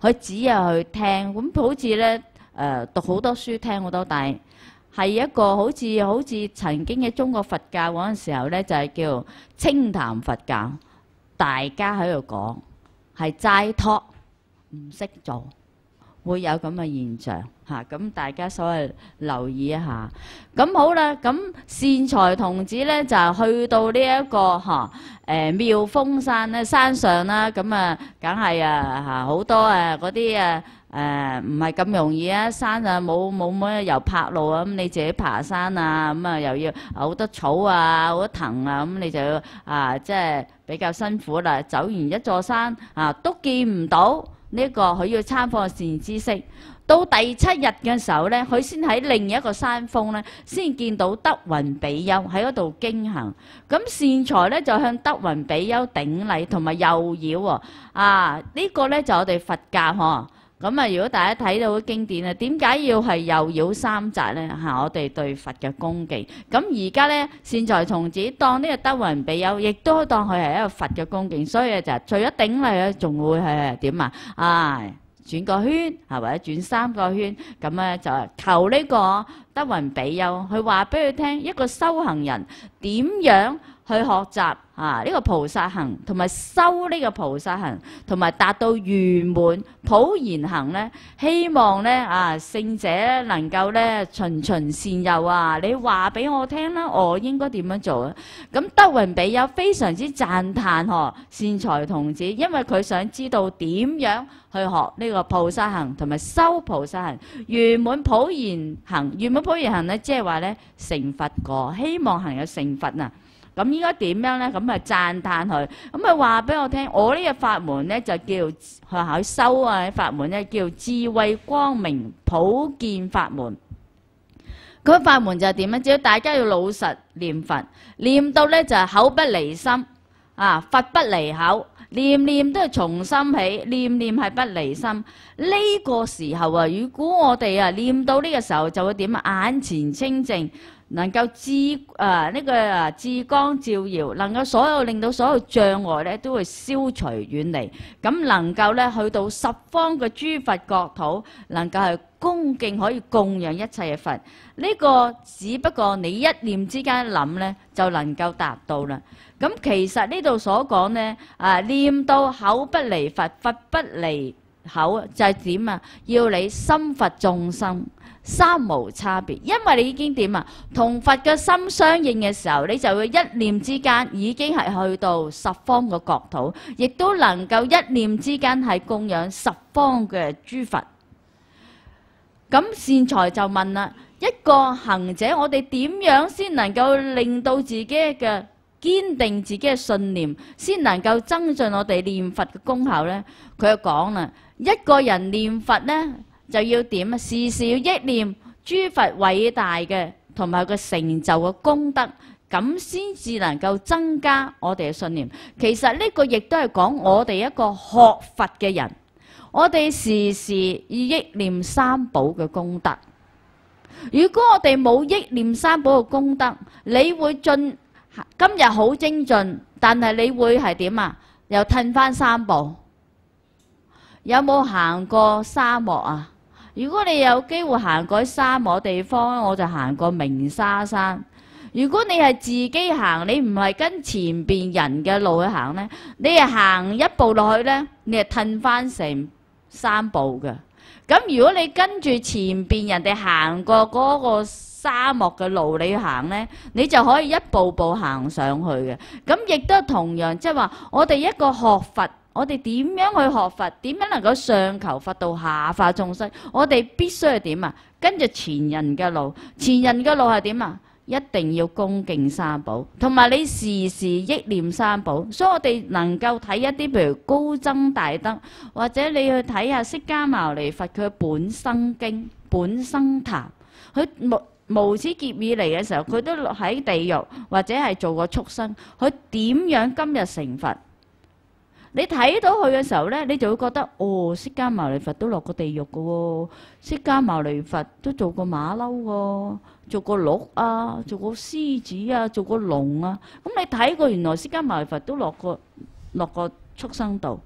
佢只係去聽。咁好似咧誒讀好多書，聽好多，但係係一個好似好似曾經嘅中國佛教嗰陣時候咧，就係叫清談佛教，大家喺度講係齋托，唔識做。會有咁嘅現象嚇，咁、啊、大家所謂留意一下。咁好啦，咁善財童子咧就去到呢、這、一個嚇誒妙峰山咧山上啦，咁啊梗係啊嚇好多誒嗰啲啊誒唔係咁容易啊，山啊冇冇乜又柏路啊，咁你自己爬山啊，咁啊又要好多草啊好多藤啊，咁你就要啊即係比較辛苦啦。走完一座山啊都見唔到。呢、這個佢要參訪善知識，到第七日嘅時候咧，佢先喺另一個山峰咧，先見到德雲比丘喺嗰度經行。咁善財咧就向德雲比丘頂禮同埋右繞喎。啊，這個、呢個咧就我哋佛教嗬。咁啊，如果大家睇到經典啊，點解要係右繞三匝咧？嚇、啊，我哋對佛嘅恭敬。咁而家咧，善財童子當呢個德雲比丘，亦都當佢係一個佛嘅恭敬，所以就除咗頂禮咧，仲會係點啊？啊，轉個圈，係或者轉三個圈，咁咧就求呢個德雲比丘，佢話俾佢聽一個修行人點樣去學習啊呢個菩薩行，同埋修呢個菩薩行，同埋達到圓滿普賢行咧。希望咧啊聖者咧能夠咧循循善誘啊！你話俾我聽啦，我應該點樣做啊？咁德雲比丘非常之讚歎呵善財童子，因為佢想知道點樣去學呢個菩薩行，同埋修菩薩行圓滿普賢行。圓滿普賢行咧，即係話咧成佛過，希望行有成佛啊！咁應該點樣咧？咁啊讚歎佢，咁啊話俾我聽，我呢個法門咧就叫學校修啊法門咧叫智慧光明普見法門。佢法門就係點咧？只要大家要老實念佛，念到咧就係口不離心，啊佛不離口，念念都係從心起，念念係不離心。呢個時候啊，如果我哋啊念到呢個時候，就會點啊？眼前清淨。能夠智啊呢個啊智光照耀，能夠所有令到所有障礙咧都會消除遠離，咁能夠咧去到十方嘅諸佛國土，能夠係恭敬可以供養一切嘅佛。呢個只不過你一念之間諗咧就能夠達到啦。咁其實呢度所講咧啊念到口不離佛，佛不離口，就係點啊？要你心佛眾生。三無差別，因為你已經點啊？同佛嘅心相應嘅時候，你就會一念之間已經係去到十方嘅國土，亦都能夠一念之間係供養十方嘅諸佛。咁善財就問啦：一個行者，我哋點樣先能夠令到自己嘅堅定自己嘅信念，先能夠增進我哋念佛嘅功效呢？佢就講啦：一個人念佛呢，就要點啊？時時要憶念諸佛偉大嘅同埋個成就嘅功德，咁先至能夠增加我哋嘅信念。其實呢個亦都係講我哋一個學佛嘅人，我哋時時要憶念三寶嘅功德。如果我哋冇憶念三寶嘅功德，你會進今日好精進，但係你會係點啊？又褪翻三步。有冇行過沙漠啊？如果你有機會行過沙漠地方，我就行過鳴沙山。如果你係自己行，你唔係跟前邊人嘅路去行呢，你係行一步落去呢，你係褪翻成三步嘅。咁如果你跟住前邊人哋行過嗰個沙漠嘅路你去行呢，你就可以一步步行上去嘅。咁亦都同樣，即係話我哋一個學佛。我哋點樣去學佛？點樣能夠上求佛道，下化眾生？我哋必須係點啊？跟住前人嘅路，前人嘅路係點啊？一定要恭敬三寶，同埋你時時憶念三寶。所以我哋能夠睇一啲譬如高僧大德，或者你去睇下釋迦牟尼佛佢本生經、本生談，佢無無始劫以嚟嘅時候，佢都喺地獄或者係做過畜生，佢點樣今日成佛？你睇到佢嘅時候呢，你就會覺得哦，釋迦牟尼佛都落過地獄嘅喎，釋迦牟尼佛都做過馬騮喎，做過鹿啊，做過獅子啊，做過龍啊。咁你睇過原來釋迦牟尼佛都落過落過畜生道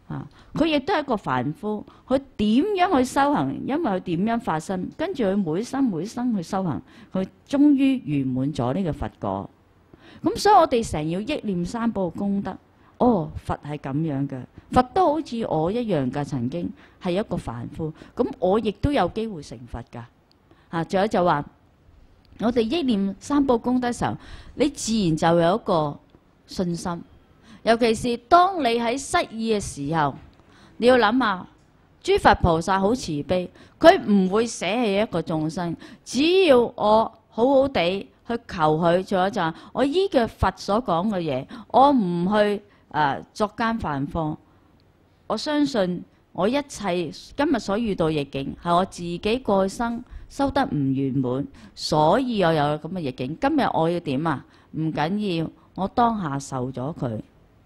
啊，佢亦都係一個凡夫，佢點樣去修行？因為佢點樣發生，跟住佢每生每生去修行，佢終於圓滿咗呢個佛果。咁所以我哋成日要憶念三寶嘅功德。哦，佛係咁樣嘅，佛都好似我一樣㗎，曾經係一個凡夫，咁我亦都有機會成佛㗎。啊，仲有就話，我哋憶念三寶功德嘅時候，你自然就有一個信心。尤其是當你喺失意嘅時候，你要諗下，諸佛菩薩好慈悲，佢唔會捨棄一個眾生。只要我好好地去求佢，仲有就係我依嘅佛所講嘅嘢，我唔去誒、呃、作奸犯科。我相信我一切今日所遇到逆境，係我自己過去生修得唔圓滿，所以我有咁嘅逆境。今日我要點啊？唔緊要，我當下受咗佢。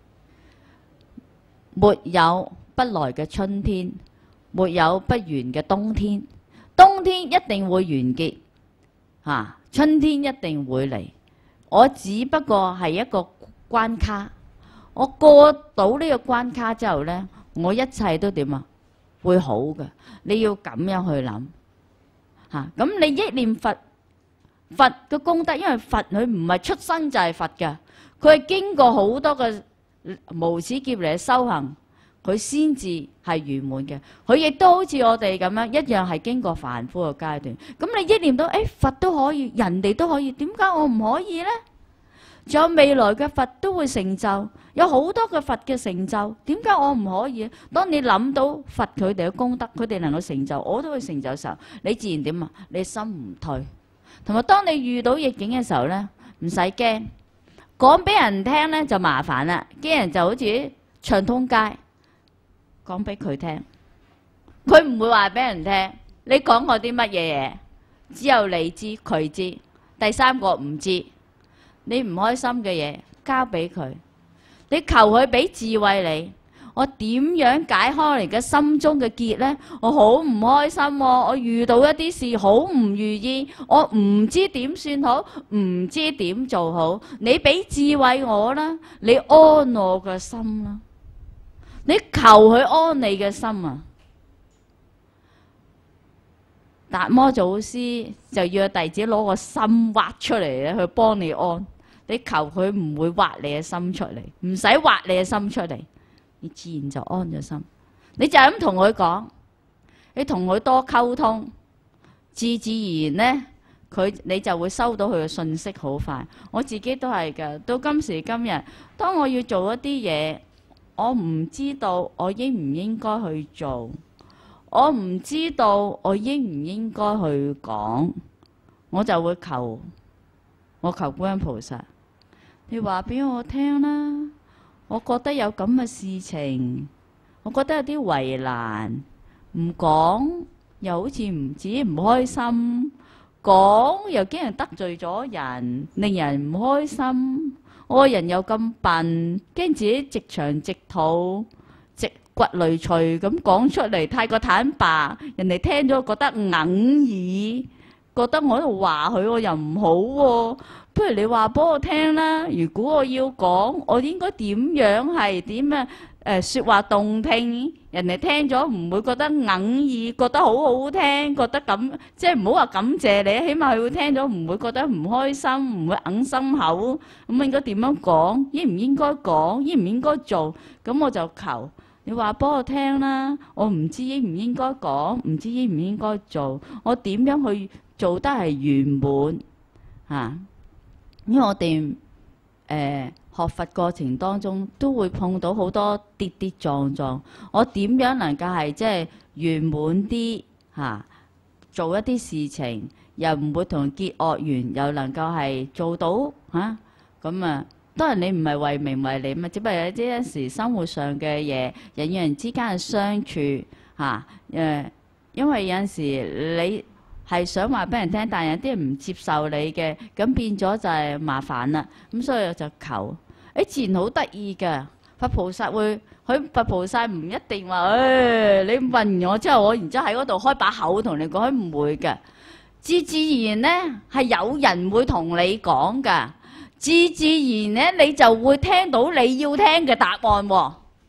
沒有不來嘅春天，沒有不完嘅冬天。冬天一定會完結，嚇、啊，春天一定會嚟。我只不過係一個關卡，我過到呢個關卡之後呢，我一切都點啊？會好嘅。你要咁樣去諗嚇。咁、啊、你憶念佛，佛嘅功德，因為佛佢唔係出生就係佛嘅，佢係經過好多嘅無始劫嚟嘅修行，佢先至係圓滿嘅。佢亦都好似我哋咁樣，一樣係經過凡夫嘅階段。咁你憶念到，誒佛都可以，人哋都可以，點解我唔可以呢？仲有未來嘅佛都會成就，有好多嘅佛嘅成就，點解我唔可以？當你諗到佛佢哋嘅功德，佢哋能夠成就，我都會成就嘅時候，你自然點啊？你心唔退。同埋當你遇到逆境嘅時候呢，唔使驚。講俾人聽咧就麻煩啦，啲人就好似長通街講俾佢聽，佢唔會話俾人聽。你講過啲乜嘢嘢，只有你知佢知，第三個唔知。你唔開心嘅嘢交俾佢，你求佢俾智慧你。我點樣解開你嘅心中嘅結呢？我好唔開心喎，我遇到一啲事好唔如意，我唔知點算好，唔知點做好。你俾智慧我啦，你安我嘅心啦，你求佢安你嘅心啊！達摩祖師就要弟子攞個心挖出嚟咧，去幫你安。你求佢唔會挖你嘅心出嚟，唔使挖你嘅心出嚟。你自然就安咗心，你就咁同佢講，你同佢多溝通，自自然然呢，佢你就會收到佢嘅信息好快。我自己都係㗎，到今時今日，當我要做一啲嘢，我唔知道我應唔應該去做，我唔知道我應唔應該去講，我就會求，我求觀音菩薩，你話俾我聽啦。我覺得有咁嘅事情，我覺得有啲為難，唔講又好似唔自己唔開心，講又驚人得罪咗人，令人唔開心。我個人又咁笨，驚自己直腸直肚、直骨累隨咁講出嚟，太過坦白，人哋聽咗覺得哽耳，覺得我喺度話佢，我又唔好喎。不如你話俾我聽啦，如果我要講，我應該點樣係點啊？誒，説話動聽，人哋聽咗唔會覺得哽耳，覺得好好聽，覺得咁即係唔好話感謝你，起碼佢會聽咗唔會覺得唔開心，唔會哽心口。咁應該點樣講？應唔應該講？應唔應該做？咁我就求你話俾我聽啦。我唔知應唔應該講，唔知應唔應該做，我點樣去做得係圓滿嚇？因為我哋誒、呃、學佛過程當中都會碰到好多跌跌撞撞，我點樣能夠係即係圓滿啲嚇，做一啲事情又唔會同結惡緣，又能夠係做到嚇咁啊！當然你唔係為名為利嘛，只不過有啲一時生活上嘅嘢，人與人之間嘅相處嚇誒、呃，因為有陣時你係想話俾人聽，但係有啲人唔接受你嘅，咁變咗就係麻煩啦。咁所以我就求，誒自然好得意嘅。佛菩薩會，佢佛菩薩唔一定話，誒、哎、你問完我之後，我然之後喺嗰度開把口同你講，佢唔會嘅。自自然呢係有人會同你講㗎，自自然呢你就會聽到你要聽嘅答案喎。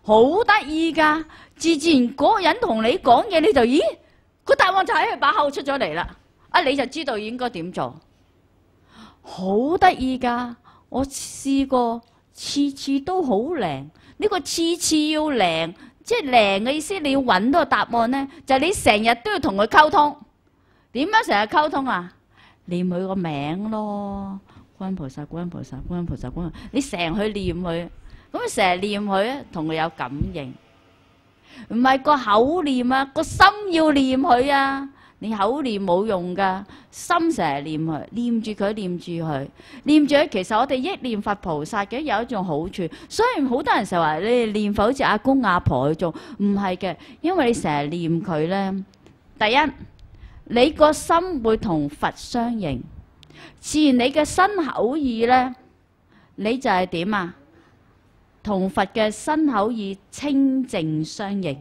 好得意㗎，自自然嗰個人同你講嘢，你就咦個答案就喺佢把口出咗嚟啦，啊你就知道應該點做，好得意㗎。我試過次次都好靈，呢個次次要靈，即係靈嘅意思，你要揾到個答案呢，就係你成日都要同佢溝通。點樣成日溝通啊？念佢個名咯，觀音菩薩、觀音菩薩、觀音菩薩、觀音，你成日去念佢。咁成日念佢咧，同佢有感應，唔係個口念啊，個心要念佢啊。你口念冇用噶，心成日念佢，念住佢，念住佢，念住佢。其實我哋憶念佛菩薩嘅有一種好處，雖然好多人成日話你哋念佛好似阿公阿婆去做，唔係嘅，因為你成日念佢咧，第一你個心會同佛相應，自然你嘅身口意咧，你就係點啊？同佛嘅身口意清淨相應。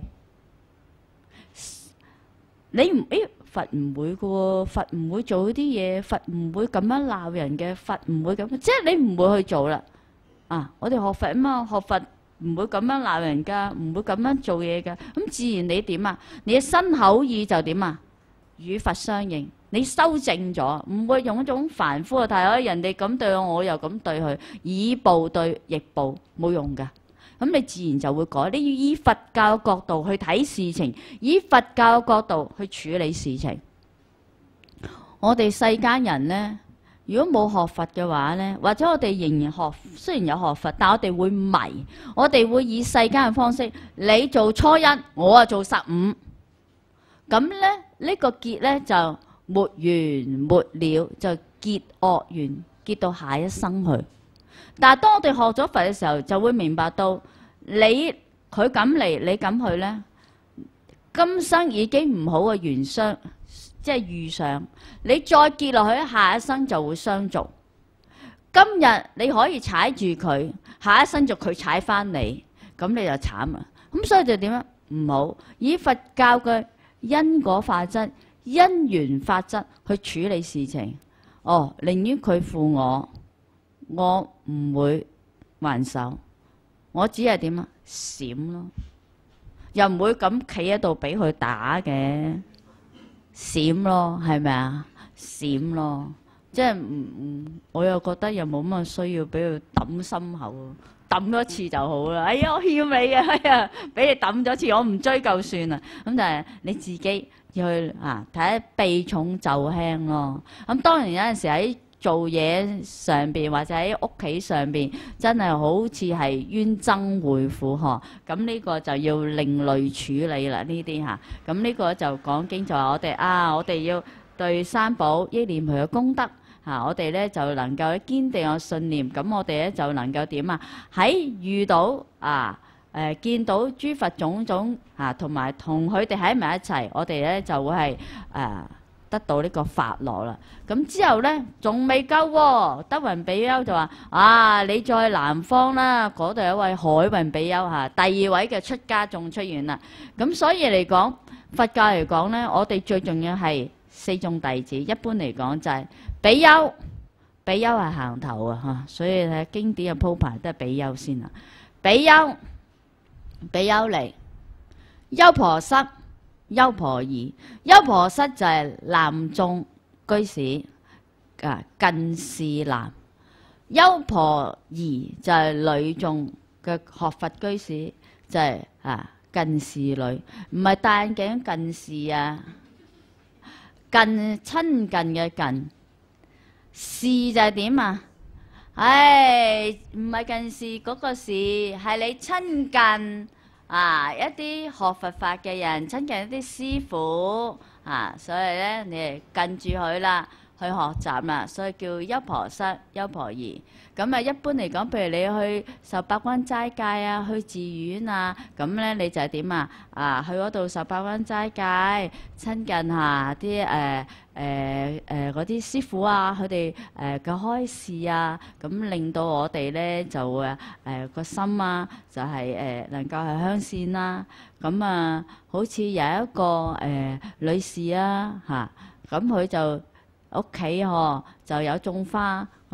你唔誒佛唔會嘅喎，佛唔會做啲嘢，佛唔會咁樣鬧人嘅，佛唔會咁，即係你唔會去做啦。啊，我哋學佛啊嘛，學佛唔會咁樣鬧人㗎，唔會咁樣做嘢㗎。咁自然你點啊？你嘅身口意就點啊？與佛相應。你修正咗，唔會用一種凡夫嘅態度，人哋咁對我，我又咁對佢，以暴對逆暴，冇用㗎。咁你自然就會改。你要以佛教嘅角度去睇事情，以佛教嘅角度去處理事情。我哋世間人呢，如果冇學佛嘅話呢，或者我哋仍然學，雖然有學佛，但我哋會迷，我哋會以世間嘅方式，你做初一，我啊做十五，咁咧呢、呢個結呢，就沒完沒了，就結惡緣，結到下一生去。但係當我哋學咗佛嘅時候，就會明白到你佢咁嚟，你咁去呢，今生已經唔好嘅緣相，即係遇上，你再結落去，下一生就會相續。今日你可以踩住佢，下一生就佢踩翻你，咁你就慘啦。咁所以就點樣？唔好以佛教嘅因果法則、因緣法則去處理事情。哦，寧願佢負我。我唔會還手，我只係點啊？閃咯，又唔會咁企喺度俾佢打嘅，閃咯，係咪啊？閃咯，即係唔唔，我又覺得又冇乜需要俾佢揼心口，揼咗一次就好啦。哎呀，我欠你嘅，哎呀，俾你揼咗一次，我唔追究算啦。咁但係你自己要去啊，睇下避重就輕咯。咁當然有陣時喺做嘢上邊或者喺屋企上邊，真係好似係冤憎會苦嗬。咁呢個就要另類處理啦。呢啲嚇，咁呢個就講經就話我哋啊，我哋要對三寶憶念佢嘅功德嚇，我哋咧就能夠堅定個信念。咁我哋咧就能夠點啊？喺遇到啊誒、呃、見到諸佛種種嚇，同埋同佢哋喺埋一齊，我哋咧就會係誒。呃得到呢個法樂啦，咁之後呢，仲未夠喎。德雲比丘就話：啊，你再南方啦，嗰度有一位海雲比丘嚇，第二位嘅出家眾出現啦。咁所以嚟講，佛教嚟講呢，我哋最重要係四眾弟子。一般嚟講就係比丘，比丘係行頭啊嚇，所以睇經典嘅鋪排都係比丘先啦。比丘，比丘尼，優婆塞。優婆夷，優婆塞就係男眾居士，啊近士男；優婆夷就係女眾嘅學佛居士，就係、是、啊近士女，唔係戴眼鏡近視啊，近親近嘅近，士就係點啊？唉，唔係近視嗰個士，係你親近。啊！一啲學佛法嘅人，親近一啲師傅啊，所以咧你係跟住佢啦，去學習啦，所以叫優婆塞、優婆夷。咁啊，一般嚟講，譬如你去受八關齋戒啊，去寺院啊，咁咧你就係點啊？啊，去嗰度受八關齋戒，親近下啲誒誒誒嗰啲師傅啊，佢哋誒嘅開示啊，咁令到我哋咧就誒誒個心啊，就係、是、誒、呃、能夠係向善啦。咁啊，好似有一個誒、呃、女士啊嚇，咁、啊、佢就屋企嗬就有種花。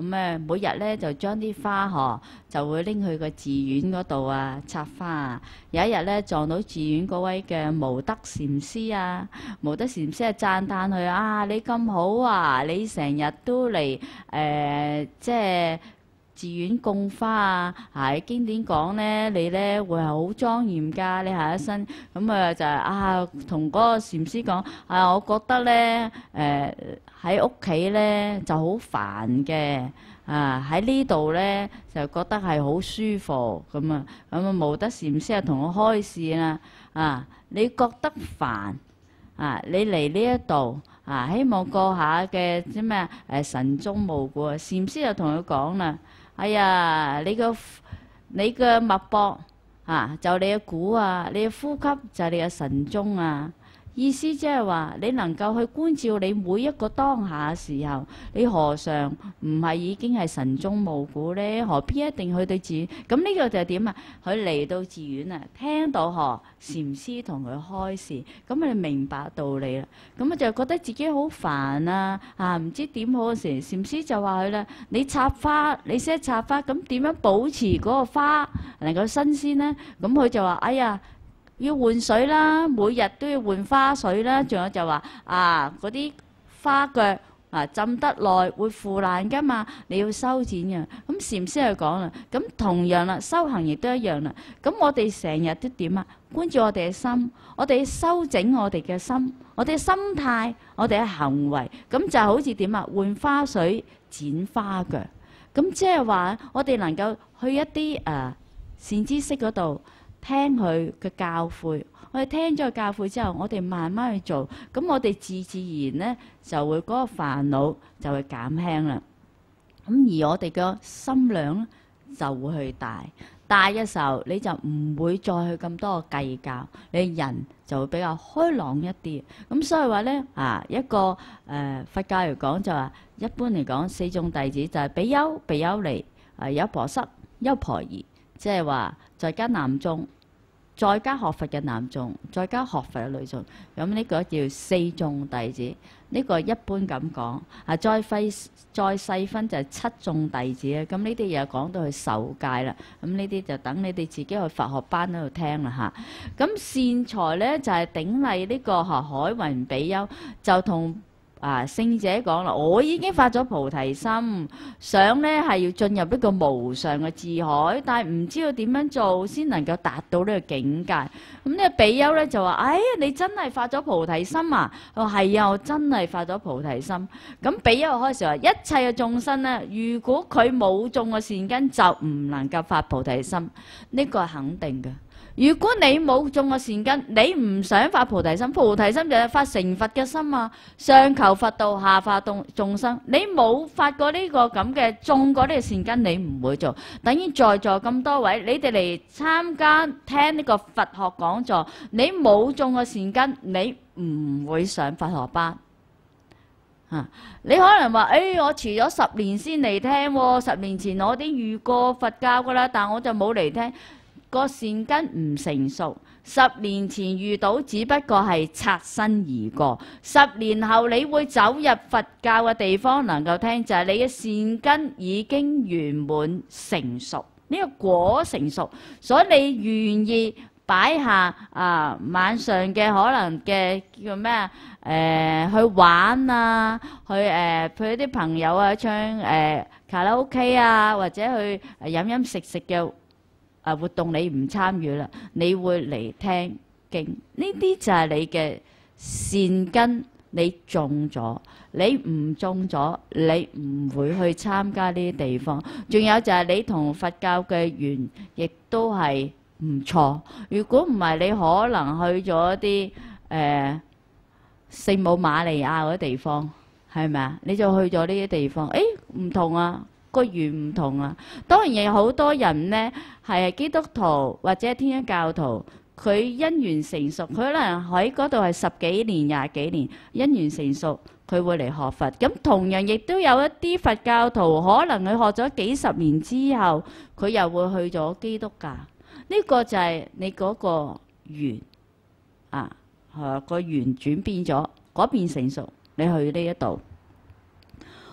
咁誒每日咧就將啲花嗬就會拎去個寺院嗰度啊插花啊。有一日咧撞到寺院嗰位嘅無德禪師啊，無德禪師啊讚歎佢啊，你咁好啊，你成日都嚟誒、呃、即係寺院供花啊，喺經典講咧，你咧會係好莊嚴㗎，你下一生咁啊就係啊，同嗰個禪師講啊，我覺得咧誒喺屋企咧就好煩嘅，啊喺呢度咧就覺得係好舒服咁啊，咁啊無德禪師啊同我開示啦，啊你覺得煩啊，你嚟呢一度。啊！希望過下嘅啲咩誒晨鐘暮鼓啊，禪師就同佢講啦：哎呀，你個你嘅脈搏啊，就你嘅鼓啊，你嘅呼吸就係你嘅晨鐘啊。意思即係話，你能夠去觀照你每一個當下嘅時候，你何嘗唔係已經係晨鐘暮鼓呢？何必一定去到寺院？咁呢個就係點啊？佢嚟到寺院啊，聽到何禪師同佢開示，咁佢明白道理啦。咁啊就覺得自己好煩啊！啊唔知點好嘅時，禪師就話佢啦：你插花，你識插花，咁點樣保持嗰個花能夠新鮮呢？咁佢就話：哎呀！要換水啦，每日都要換花水啦。仲有就話啊，嗰啲花腳啊浸得耐會腐爛㗎嘛，你要修剪嘅。咁禪師就講啦，咁同樣啦，修行亦都一樣啦。咁我哋成日都點啊？關注我哋嘅心，我哋修整我哋嘅心，我哋嘅心態，我哋嘅行為，咁就好似點啊？換花水、剪花腳。咁即係話，我哋能夠去一啲誒、呃、善知識嗰度。聽佢嘅教誨，我哋聽咗個教誨之後，我哋慢慢去做，咁我哋自自然呢就會嗰個煩惱就會減輕啦。咁而我哋嘅心量呢就會去大，大嘅時候你就唔會再去咁多嘅計較，你人就會比較開朗一啲。咁所以話呢，啊一個誒、呃、佛教嚟講就話，一般嚟講四眾弟子就係比丘、比丘尼、啊優婆塞、優婆夷。即係話，在家男眾，在家學佛嘅男眾，在家學佛嘅女眾，咁呢個叫四眾弟子。呢、呢個一般咁講，啊再細再細分就係七眾弟子咧。咁呢啲又講到去受戒啦。咁呢啲就等你哋自己去佛學班嗰度聽啦嚇。咁善財咧就係、是、頂禮呢個海雲比丘，就同。啊！聖者講啦，我已經發咗菩提心，想咧係要進入一個無上嘅智海，但係唔知道點樣做先能夠達到呢個境界。咁、嗯、呢、這個比丘咧就話：哎呀，你真係發咗菩提心啊！我話係啊，我真係發咗菩提心。咁比丘開始話：一切嘅眾生咧，如果佢冇種嘅善根，就唔能夠發菩提心。呢、這個係肯定嘅。如果你冇種個善根，你唔想發菩提心，菩提心就係發成佛嘅心啊！上求佛道，下化眾眾生。你冇發過呢個咁嘅種過呢個善根，你唔會做。等於在座咁多位，你哋嚟參加聽呢個佛學講座，你冇種個善根，你唔會上佛學班。啊！你可能話：誒、哎，我遲咗十年先嚟聽喎，十年前我已經遇過佛教噶啦，但我就冇嚟聽。個善根唔成熟，十年前遇到只不過係擦身而過，十年後你會走入佛教嘅地方能夠聽，就係、是、你嘅善根已經圓滿成熟，呢、這個果成熟，所以你願意擺下啊晚上嘅可能嘅叫咩啊？誒、呃、去玩啊，去誒、呃、去啲朋友啊唱誒、呃、卡拉 OK 啊，或者去飲飲食食嘅。啊！活動你唔參與啦，你會嚟聽經，呢啲就係你嘅善根，你種咗，你唔種咗，你唔會去參加呢啲地方。仲有就係你同佛教嘅緣，亦都係唔錯。如果唔係，你可能去咗一啲誒聖母瑪利亞嗰啲地方，係咪啊？你就去咗呢啲地方，誒唔同啊！個緣唔同啊，當然有好多人呢係基督徒或者天主教徒，佢因緣成熟，佢可能喺嗰度係十幾年、廿幾年，因緣成熟，佢會嚟學佛。咁同樣亦都有一啲佛教徒，可能佢學咗幾十年之後，佢又會去咗基督教。呢個就係你嗰個緣啊，個緣轉變咗，嗰邊成熟，你去呢一度。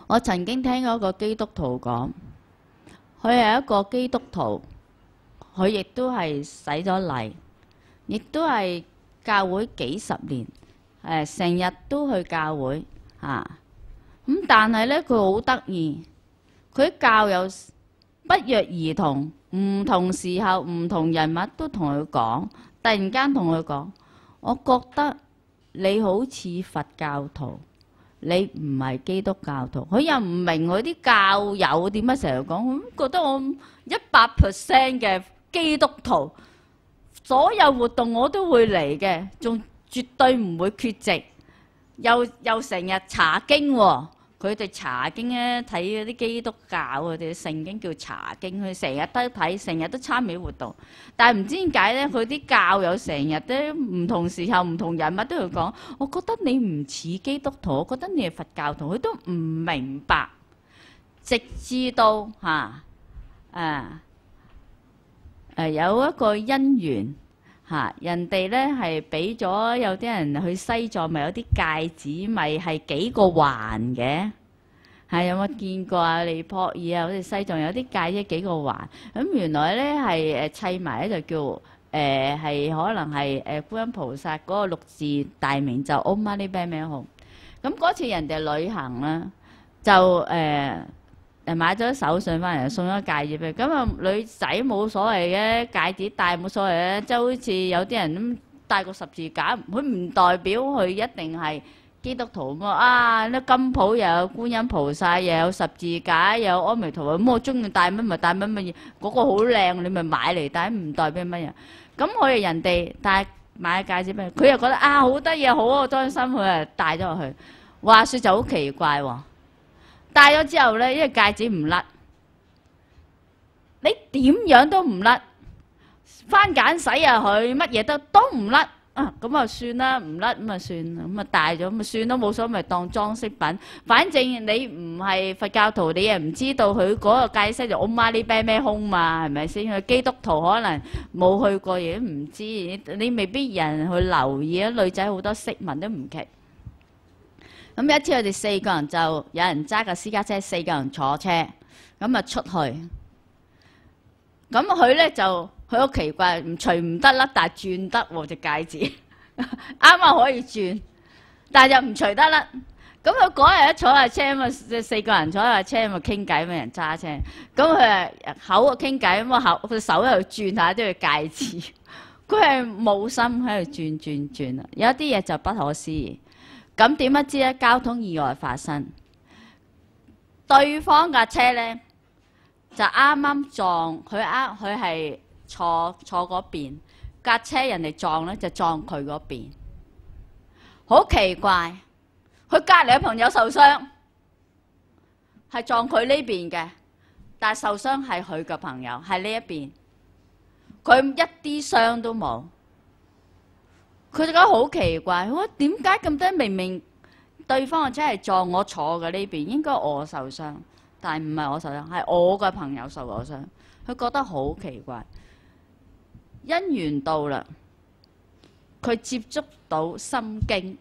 我曾經聽過一個基督徒講，佢係一個基督徒，佢亦都係洗咗禮，亦都係教會幾十年，誒成日都去教會嚇。咁、啊、但係咧，佢好得意，佢教友不約而同，唔同時候、唔同人物都同佢講，突然間同佢講，我覺得你好似佛教徒。你唔係基督教徒，佢又唔明佢啲教友點解成日講，覺得我一百 percent 嘅基督徒，所有活動我都會嚟嘅，仲絕對唔會缺席，又又成日查經喎。佢哋查經咧，睇嗰啲基督教佢哋聖經叫查經，佢成日都睇，成日都參與活動。但係唔知點解咧，佢啲教友成日都唔同時候、唔同人物都要講，我覺得你唔似基督徒，我覺得你係佛教徒，佢都唔明白。直至到嚇誒誒有一個因緣嚇、啊，人哋咧係俾咗有啲人去西藏，咪有啲戒指，咪係幾個環嘅。係有冇見過啊？尼泊爾啊，好似西藏有啲戒指幾個環，咁原來咧係誒砌埋咧就叫誒係、呃、可能係誒觀音菩薩嗰個六字大明咒 Om Mani Padme Hum。咁嗰次人哋旅行啦，就誒誒、呃、買咗手信翻嚟，送咗戒指俾佢。咁啊女仔冇所謂嘅，戒指戴冇所謂嘅，即係好似有啲人咁戴個十字架，佢唔代表佢一定係基督徒咁啊！啲金鋪又有觀音菩薩，又有十字架，又有阿彌陀佛。咁我中意戴乜咪戴乜乜嘢，嗰個好靚，你咪買嚟戴，唔代表乜嘢。咁我哋人哋戴買戒指俾佢，佢又覺得啊好得意好啊，裝心，佢啊戴咗落去。話説就好奇怪喎，戴咗之後咧，因為戒指唔甩，你點樣都唔甩，番梘洗下佢，乜嘢都都唔甩。啊，咁啊算啦，唔甩咁啊算，咁啊戴咗咁啊算都冇所謂，咪當裝飾品。反正你唔係佛教徒，你又唔知道佢嗰個戒飾就 Om Mani Padme Hum嘛，係咪先？佢基督徒可能冇去過嘢都唔知，你未必人去留意啊。女仔好多飾紋都唔奇。咁有一次佢哋四個人就有人揸架私家車，四個人坐車，咁啊出去。咁佢咧就。佢好奇怪，唔除唔得甩，但係轉得喎隻戒指，啱啱可以轉，但係又唔除得甩。咁佢嗰日一坐下車嘛，四個人坐下車咪傾偈，咪人揸車。咁佢誒口啊傾偈，咁啊口佢手喺度轉下啲戒指，佢係冇心喺度轉轉轉啊！有啲嘢就不可思議。咁點不知咧？交通意外發生，對方架車咧就啱啱撞佢，啱佢係。坐坐嗰邊架車，人哋撞咧就撞佢嗰邊，好奇怪。佢隔離嘅朋友受傷，係撞佢呢邊嘅，但係受傷係佢嘅朋友，係呢一邊，佢一啲傷都冇。佢就覺得好奇怪，我點解咁多？明明對方嘅車係撞我坐嘅呢邊，應該我受傷，但係唔係我受傷，係我嘅朋友受咗傷。佢覺得好奇怪。因緣到啦，佢接觸到心經，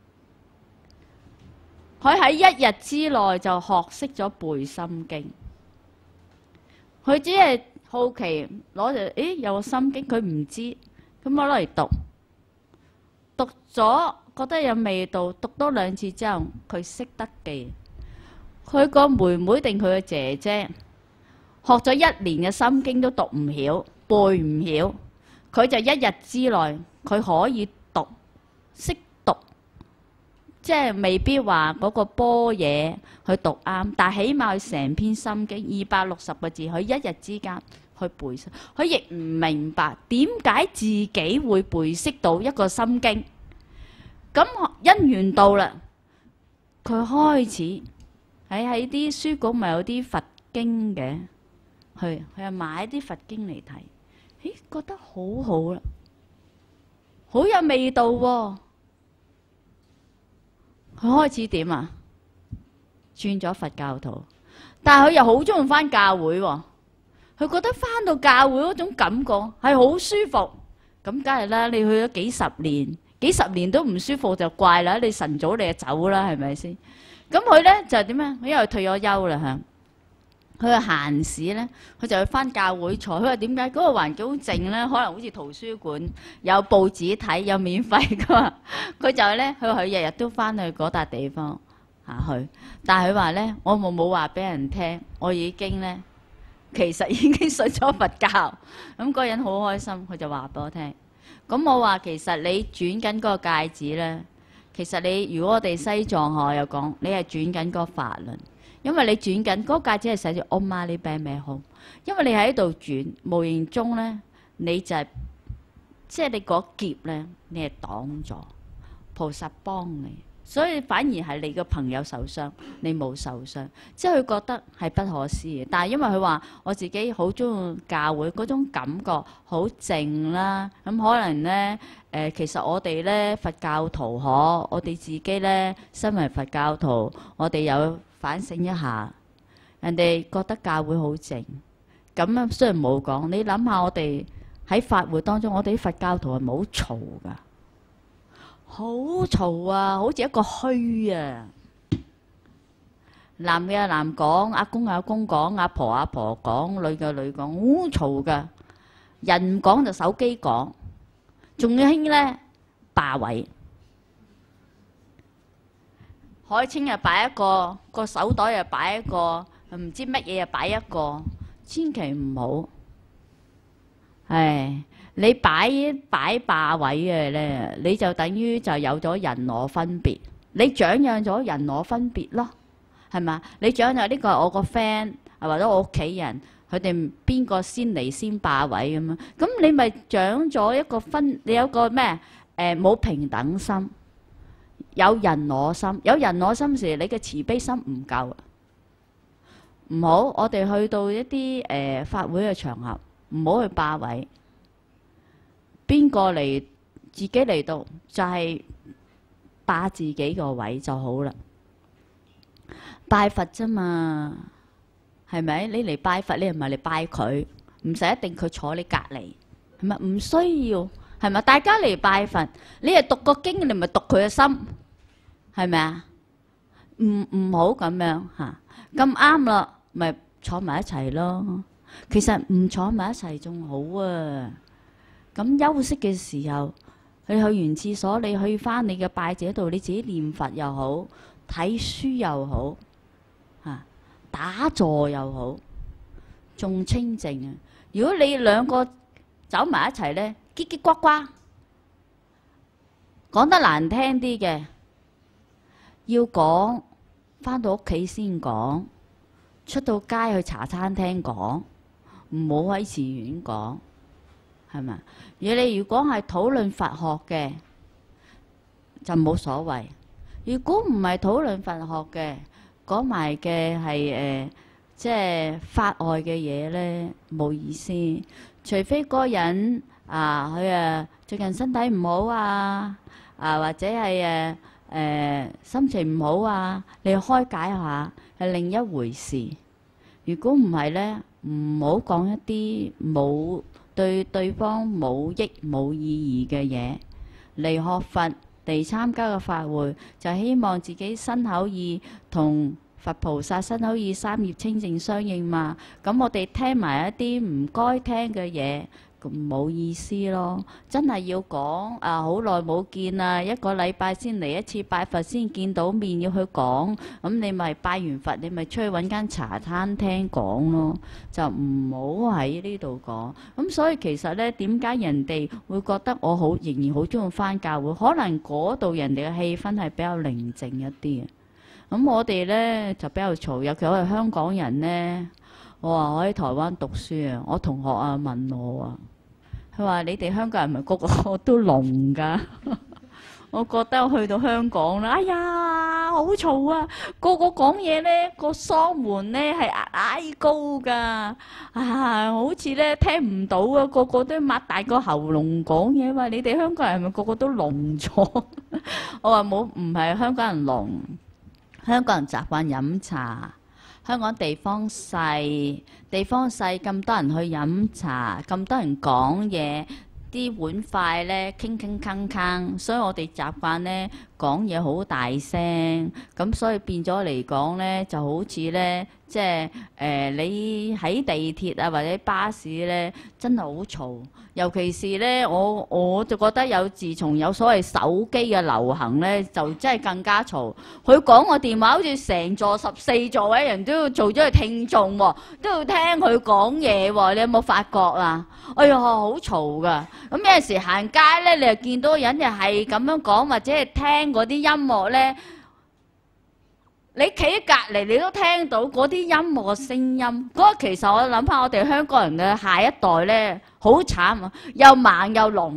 佢喺一日之內就學識咗背心經。佢只係好奇攞住，咦有個心經，佢唔知，咁我攞嚟讀，讀咗覺得有味道，讀多兩次之後，佢識得記。佢個妹妹定佢嘅姐姐學咗一年嘅心經都讀唔曉，背唔曉。佢就一日之內，佢可以讀，識讀，即係未必話嗰個般若去讀啱，但係起碼佢成篇心經二百六十個字，佢一日之間去背識。佢亦唔明白點解自己會背識到一個心經。咁因緣到啦，佢開始喺喺啲書局咪有啲佛經嘅，去佢又買啲佛經嚟睇。咦，覺得好好啦，好有味道喎！佢開始點啊？轉咗佛教徒，但係佢又好中意返教會喎。佢覺得返到教會嗰種感覺係好舒服。咁梗係啦，你去咗幾十年，幾十年都唔舒服就怪啦。你晨早你就走啦，係咪先？ 咁佢咧就點咧？因為退咗休啦嚇。佢嘅閒時咧，佢就去翻教會坐。佢話點解嗰個環境好靜咧？可能好似圖書館，有報紙睇，有免費噶嘛。佢就係咧，佢佢日日都翻去嗰笪地方下去。但係佢話咧，我冇冇話俾人聽，我已經咧其實已經信咗佛教。咁嗰個人好開心，佢就話俾我聽。咁我話其實你轉緊嗰個戒指咧，其實你如果我哋西藏學有講，你係轉緊嗰個法輪。因為你轉緊嗰個戒指係寫住 Om Mani Padme Hum，因為你喺度轉，無形中咧你就係即係你嗰劫咧，你係擋咗菩薩幫你，所以反而係你個朋友受傷，你冇受傷，即係佢覺得係不可思議。但係因為佢話我自己好中意教會嗰種感覺好靜啦，咁可能咧誒、呃，其實我哋咧佛教徒可，我哋自己咧身為佛教徒，我哋有反省一下，人哋覺得教會好靜，咁啊雖然冇講，你諗下我哋喺法會當中，我哋啲佛教徒係咪好嘈噶？好嘈啊，好似一個墟啊！男嘅男講，阿公阿公講，阿婆阿婆講，女嘅女講，好嘈噶。人唔講就手機講，仲要興咧霸位。海清又擺一個，個手袋又擺一個，唔知乜嘢又擺一個，千祈唔好。係你擺擺霸位嘅咧，你就等於就有咗人我分別，你長養咗人我分別咯，係嘛？你長養呢個係我個 friend，或者我屋企人，佢哋邊個先嚟先霸位咁樣，咁你咪長咗一個分，你有個咩誒冇平等心。有人我心，有人我心時，你嘅慈悲心唔夠。唔好，我哋去到一啲誒、呃、法會嘅場合，唔好去霸位。邊個嚟自己嚟到就係、是、霸自己個位就好啦。拜佛啫嘛，係咪？你嚟拜佛，你唔係嚟拜佢，唔使一定佢坐你隔離，係咪？唔需要，係咪？大家嚟拜佛，你係讀個經，你咪讀佢嘅心。係咪啊？唔唔好咁樣嚇，咁啱啦，咪坐埋一齊咯。其實唔坐埋一齊仲好啊。咁休息嘅時候，你去完廁所，你去翻你嘅拜者度，你自己念佛又好，睇書又好，嚇打坐又好，仲清靜啊！如果你兩個走埋一齊咧，嘰嘰呱呱，講得難聽啲嘅。要講，返到屋企先講，出到街去茶餐廳講，唔好喺寺院講，係咪？而你如果係討論佛學嘅，就冇所謂。如果唔係討論佛學嘅，講埋嘅係誒，即係法外嘅嘢咧，冇意思。除非嗰個人啊，佢啊最近身體唔好啊，啊或者係誒。誒、呃、心情唔好啊，你開解下係另一回事。如果唔係咧，唔好講一啲冇對對方冇益冇意義嘅嘢。嚟學佛嚟參加個法會，就希望自己身口意同佛菩薩身口意三業清淨相應嘛。咁我哋聽埋一啲唔該聽嘅嘢。咁冇意思咯，真係要講啊！好耐冇見啊，一個禮拜先嚟一次拜佛，先見到面要去講。咁你咪拜完佛，你咪出去揾間茶餐廳講咯，就唔好喺呢度講。咁所以其實呢，點解人哋會覺得我好仍然好中意返教會？可能嗰度人哋嘅氣氛係比較寧靜一啲。咁我哋呢就比較嘈，尤其我係香港人呢。我話我喺台灣讀書啊，我同學啊問我啊。佢話：你哋香港人咪個個都聾㗎？我覺得我去到香港啦，哎呀，好嘈啊！個個講嘢咧，個嗓門咧係嗌高㗎，啊，好似咧聽唔到啊！個個都擘大個喉嚨講嘢。話你哋香港人係咪個個都聾咗？我話冇，唔係香港人聾，香港人習慣飲茶。香港地方細，地方細咁多人去飲茶，咁多人講嘢，啲碗筷咧傾傾鏗鏗，所以我哋習慣咧講嘢好大聲，咁所以變咗嚟講咧，就好似咧，即係誒、呃、你喺地鐵啊或者巴士咧，真係好嘈。尤其是咧，我我就覺得有自從有所謂手機嘅流行咧，就真係更加嘈。佢講個電話，好似成座十四座位人都要做咗佢聽眾喎，都要聽佢講嘢喎。你有冇發覺啊？哎呀，好嘈噶！咁有陣時行街咧，你又見到人就係咁樣講，或者係聽嗰啲音樂咧。你企喺隔離，你都聽到嗰啲音樂嘅聲音。嗰個其實我諗下，我哋香港人嘅下一代咧，好慘啊，又盲又聾，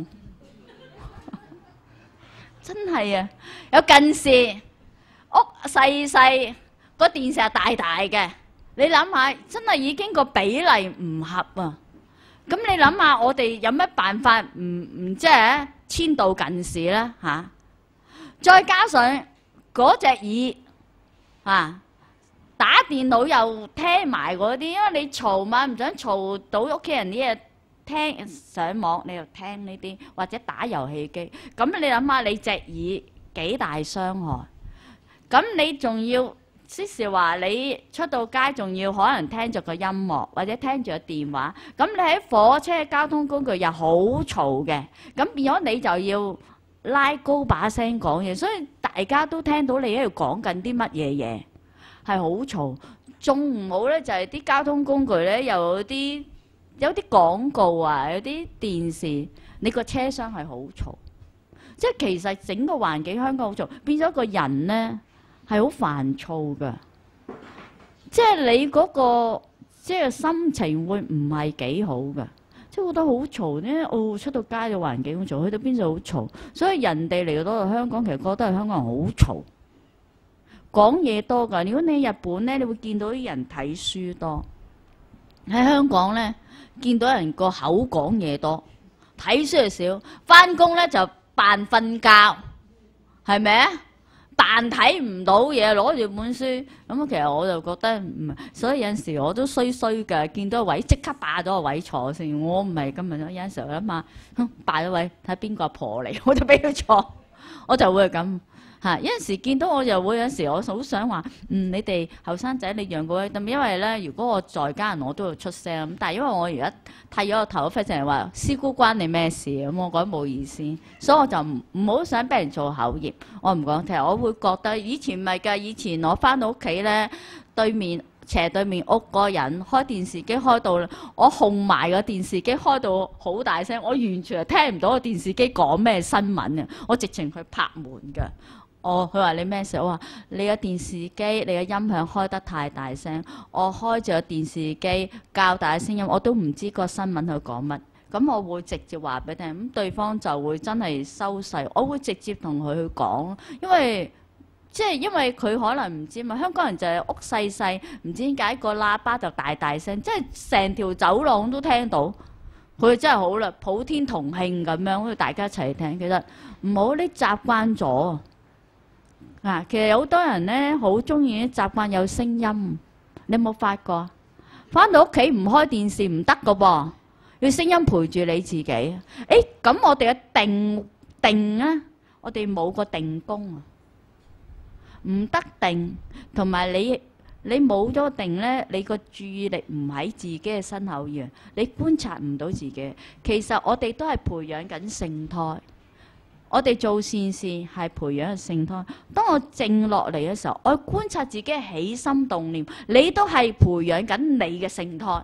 真係啊！有近視，屋細細，個電視係大大嘅。你諗下，真係已經個比例唔合啊！咁你諗下，我哋有乜辦法唔唔即係遷到近視咧嚇？再加上嗰隻耳。啊！打電腦又聽埋嗰啲，因為你嘈嘛，唔想嘈到屋企人啲嘢，聽上網你又聽呢啲，或者打遊戲機。咁你諗下，你隻耳幾大傷害？咁你仲要即是話你出到街，仲要可能聽著個音樂，或者聽住個電話。咁你喺火車交通工具又好嘈嘅，咁變咗你就要拉高把聲講嘢，所以大家都聽到你喺度講緊啲乜嘢嘢，係好嘈。仲唔好咧，就係啲交通工具咧，又有啲有啲廣告啊，有啲電視，你個車廂係好嘈。即係其實整個環境香港好嘈，變咗個人咧係好煩躁㗎。即係你嗰個即係心情會唔係幾好㗎。即係覺得好嘈咧，哦，出到街嘅環境好嘈，去到邊度好嘈，所以人哋嚟到香港，其實覺得係香港人好嘈，講嘢多㗎。如果你喺日本咧，你會見到啲人睇書多；喺香港咧，見到人個口講嘢多，睇書就少。返工咧就扮瞓覺，係咪啊？扮睇唔到嘢，攞住本書咁，其實我就覺得唔係，所以有陣時我都衰衰㗎，見到個位即刻霸咗個位坐先。我唔係今日有陣時候諗下，霸咗位睇邊個阿婆嚟，我就俾佢坐，我就會咁嚇。有陣時見到我又會有陣時，我好想話嗯，你哋後生仔你讓個位，咁因為咧，如果我在家人我都會出聲咁，但係因為我而家剃咗個頭，費成日話師姑關你咩事咁，我覺得冇意思，所以我就唔唔好想俾人做口業。我唔講，其實我會覺得以前唔係㗎，以前我翻到屋企咧，對面斜對面屋個人開電視機開到，我控埋個電視機開到好大聲，我完全係聽唔到個電視機講咩新聞啊！我直情去拍門㗎。哦，佢話你咩事？我話你個電視機，你個音響開得太大聲。我開住個電視機較大聲音，我都唔知個新聞佢講乜。咁我會直接話俾你聽，咁對方就會真係收細。我會直接同佢去講，因為即係因為佢可能唔知嘛。香港人就係屋細細，唔知點解個喇叭就大大聲，即係成條走廊都聽到。佢真係好啦，普天同慶咁樣，好似大家一齊聽。其實唔好，你習慣咗。啊，其實有好多人咧好中意習慣有聲音，你有冇發覺？翻到屋企唔開電視唔得噶噃，要聲音陪住你自己。誒，咁我哋嘅定定啊，我哋冇個定功啊，唔得定，同埋你你冇咗定咧，你個注意力唔喺自己嘅身後邊，你觀察唔到自己。其實我哋都係培養緊聖胎。我哋做善事係培養聖胎。當我靜落嚟嘅時候，我觀察自己嘅起心動念，你都係培養緊你嘅聖胎。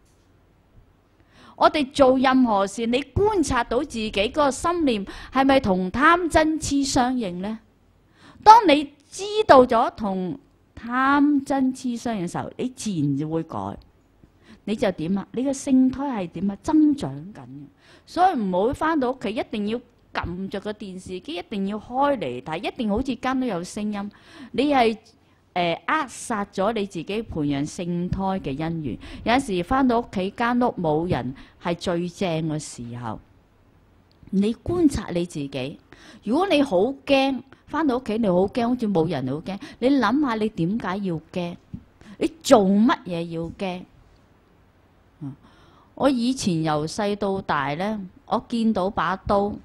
我哋做任何事，你觀察到自己嗰個心念係咪同貪嗔痴相應呢？當你知道咗同貪嗔痴相應嘅時候，你自然就會改。你就點啊？你嘅聖胎係點啊？增長緊。所以唔好返到屋企一定要撳着個電視機，一定要開嚟睇，一定好似間都有聲音。你係誒扼殺咗你自己培養聖胎嘅因緣。有陣時返到屋企間屋冇人係最正嘅時候，你觀察你自己。如果你好驚返到屋企，你好驚，好似冇人，你好驚。你諗下你點解要驚？你做乜嘢要驚？我以前由細到大呢，我見到把刀。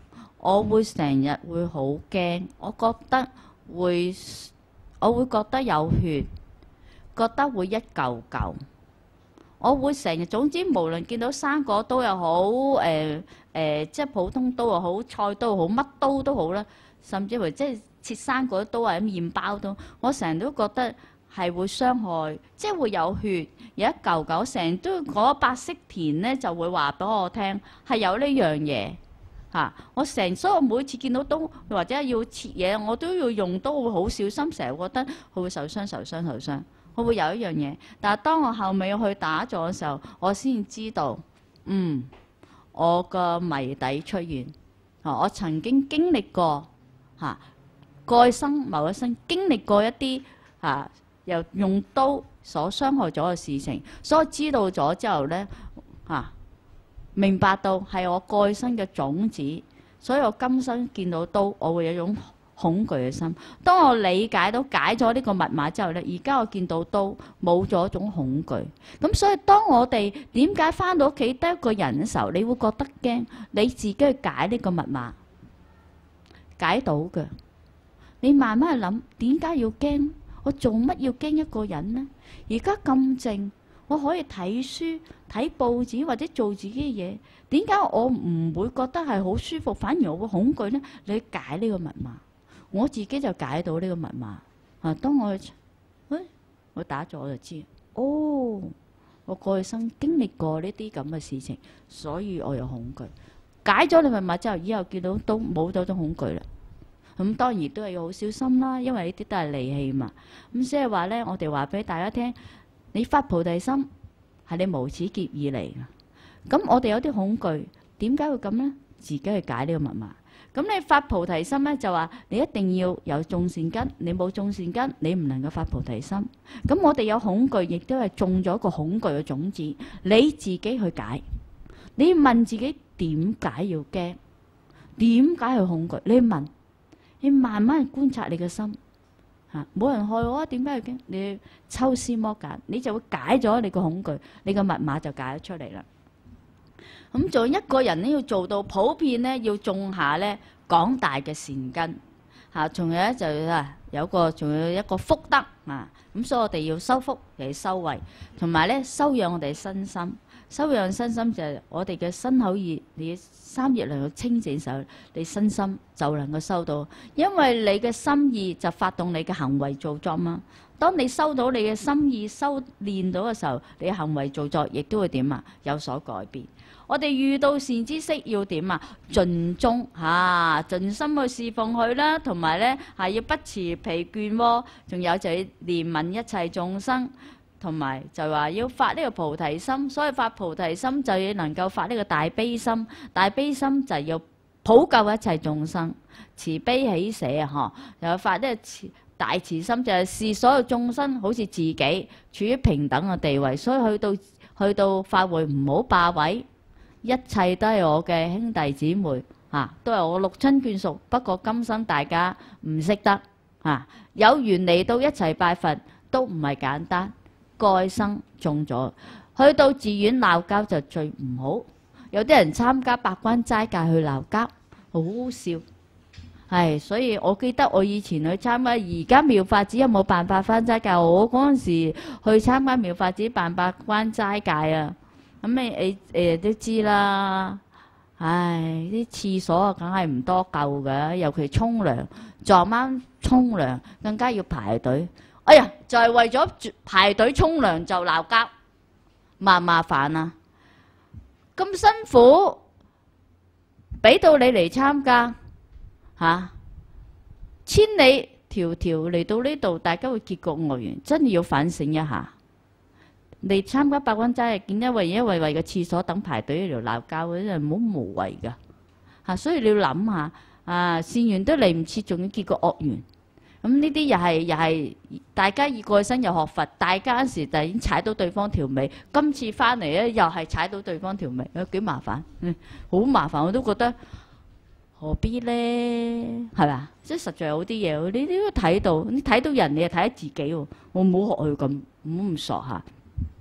我會成日會好驚，我覺得會，我會覺得有血，覺得會一嚿嚿。我會成日，總之無論見到生果刀又好，誒、呃、誒、呃，即係普通刀又好，菜刀又好，乜刀都好啦，甚至乎即係切生果刀或者麵包刀，我成日都覺得係會傷害，即係會有血，有一嚿嚿，成日都嗰白色田咧就會話俾我聽係有呢樣嘢嚇。我成所以我每次見到刀或者要切嘢，我都要用刀會好小心，成日覺得佢會受傷、受傷、受傷。我會有一樣嘢，但係當我後尾去打坐嘅時候，我先知道，嗯，我個謎底出現。我曾經經歷過嚇，過生某一生經歷過一啲嚇，又用刀所傷害咗嘅事情，所以知道咗之後咧嚇，明白到係我過生嘅種子，所以我今生見到刀，我會有一種恐懼嘅心。當我理解到解咗呢個密碼之後呢，而家我見到刀冇咗一種恐懼。咁所以當我哋點解返到屋企得一個人嘅時候，你會覺得驚，你自己去解呢個密碼，解到嘅。你慢慢去諗，點解要驚？我做乜要驚一個人呢？而家咁靜，我可以睇書、睇報紙或者做自己嘅嘢，點解我唔會覺得係好舒服，反而我會恐懼呢？你解呢個密碼。我自己就解到呢個密碼啊！當我去，誒，我打咗我就知，哦，我過去生經歷過呢啲咁嘅事情，所以我有恐懼。解咗你密碼之後，以後見到都冇咗種恐懼啦。咁當然都係要好小心啦，因為呢啲都係利器嘛。咁即係話咧，我哋話俾大家聽，你發菩提心係你無始劫以嚟嘅。咁我哋有啲恐懼，點解會咁咧？自己去解呢個密碼。咁你發菩提心咧，就話你一定要有種善根，你冇種善根，你唔能夠發菩提心。咁我哋有恐懼，亦都係種咗個恐懼嘅種子，你自己去解。你要問自己點解要驚？點解去恐懼？你問，你慢慢觀察你嘅心嚇，冇人害我啊，點解要驚？你抽絲剝繭，你就會解咗你個恐懼，你個密碼就解咗出嚟啦。咁做一個人咧，要做到普遍咧，要種下咧廣大嘅善根嚇，仲有咧就啊有個仲有一個福德啊，咁所以我哋要修福，又要修慧，同埋咧修養我哋身心。修養身心就係我哋嘅身口意，你三業能夠清淨時候，你身心就能夠修到，因為你嘅心意就發動你嘅行為造作嘛。當你收到你嘅心意修練到嘅時候，你嘅行為造作亦都會點啊？有所改變。我哋遇到善知識要點啊？盡忠嚇，盡心去侍奉佢啦，同埋咧係要不辭疲倦喎。仲有就要憐憫一切眾生，同埋就話要發呢個菩提心。所以發菩提心就要能夠發呢個大悲心，大悲心就要普救一切眾生，慈悲喜捨啊！嗬，又發呢個慈大慈心，就係視所有眾生好似自己處於平等嘅地位。所以去到去到法會唔好霸位。一切都係我嘅兄弟姊妹，嚇、啊、都係我六親眷屬。不過今生大家唔識得嚇、啊，有緣嚟到一齊拜佛都唔係簡單。該生中咗，去到寺院鬧交就最唔好。有啲人參加八關齋戒去鬧交，好好笑。係，所以我記得我以前去參加，而家妙法寺有冇辦法翻齋戒？我嗰陣時去參加妙法寺辦八關齋戒啊！咁你你誒都知啦，唉啲廁所啊，梗係唔多夠嘅，尤其沖涼，撞啱沖涼更加要排隊。哎呀，就係為咗排隊沖涼就鬧交，麻唔麻煩啊？咁辛苦，俾到你嚟參加嚇，千里迢迢嚟到呢度，大家會結局愕然，真係要反省一下。你參加八關齋，見因為因為為個廁所等排隊喺度鬧交，嗰啲係好無謂噶嚇，所以你要諗下啊，善緣都嚟唔切，仲要結個惡緣。咁呢啲又係又係大家以過去生又學佛，大家嗰時就已經踩到對方條尾，今次翻嚟咧又係踩到對方條尾，有幾麻煩？嗯，好麻煩，我都覺得何必咧？係咪？即係實在有啲嘢，你都睇到，你睇到人，你又睇下自己喎。我唔好學佢咁，唔好咁傻嚇。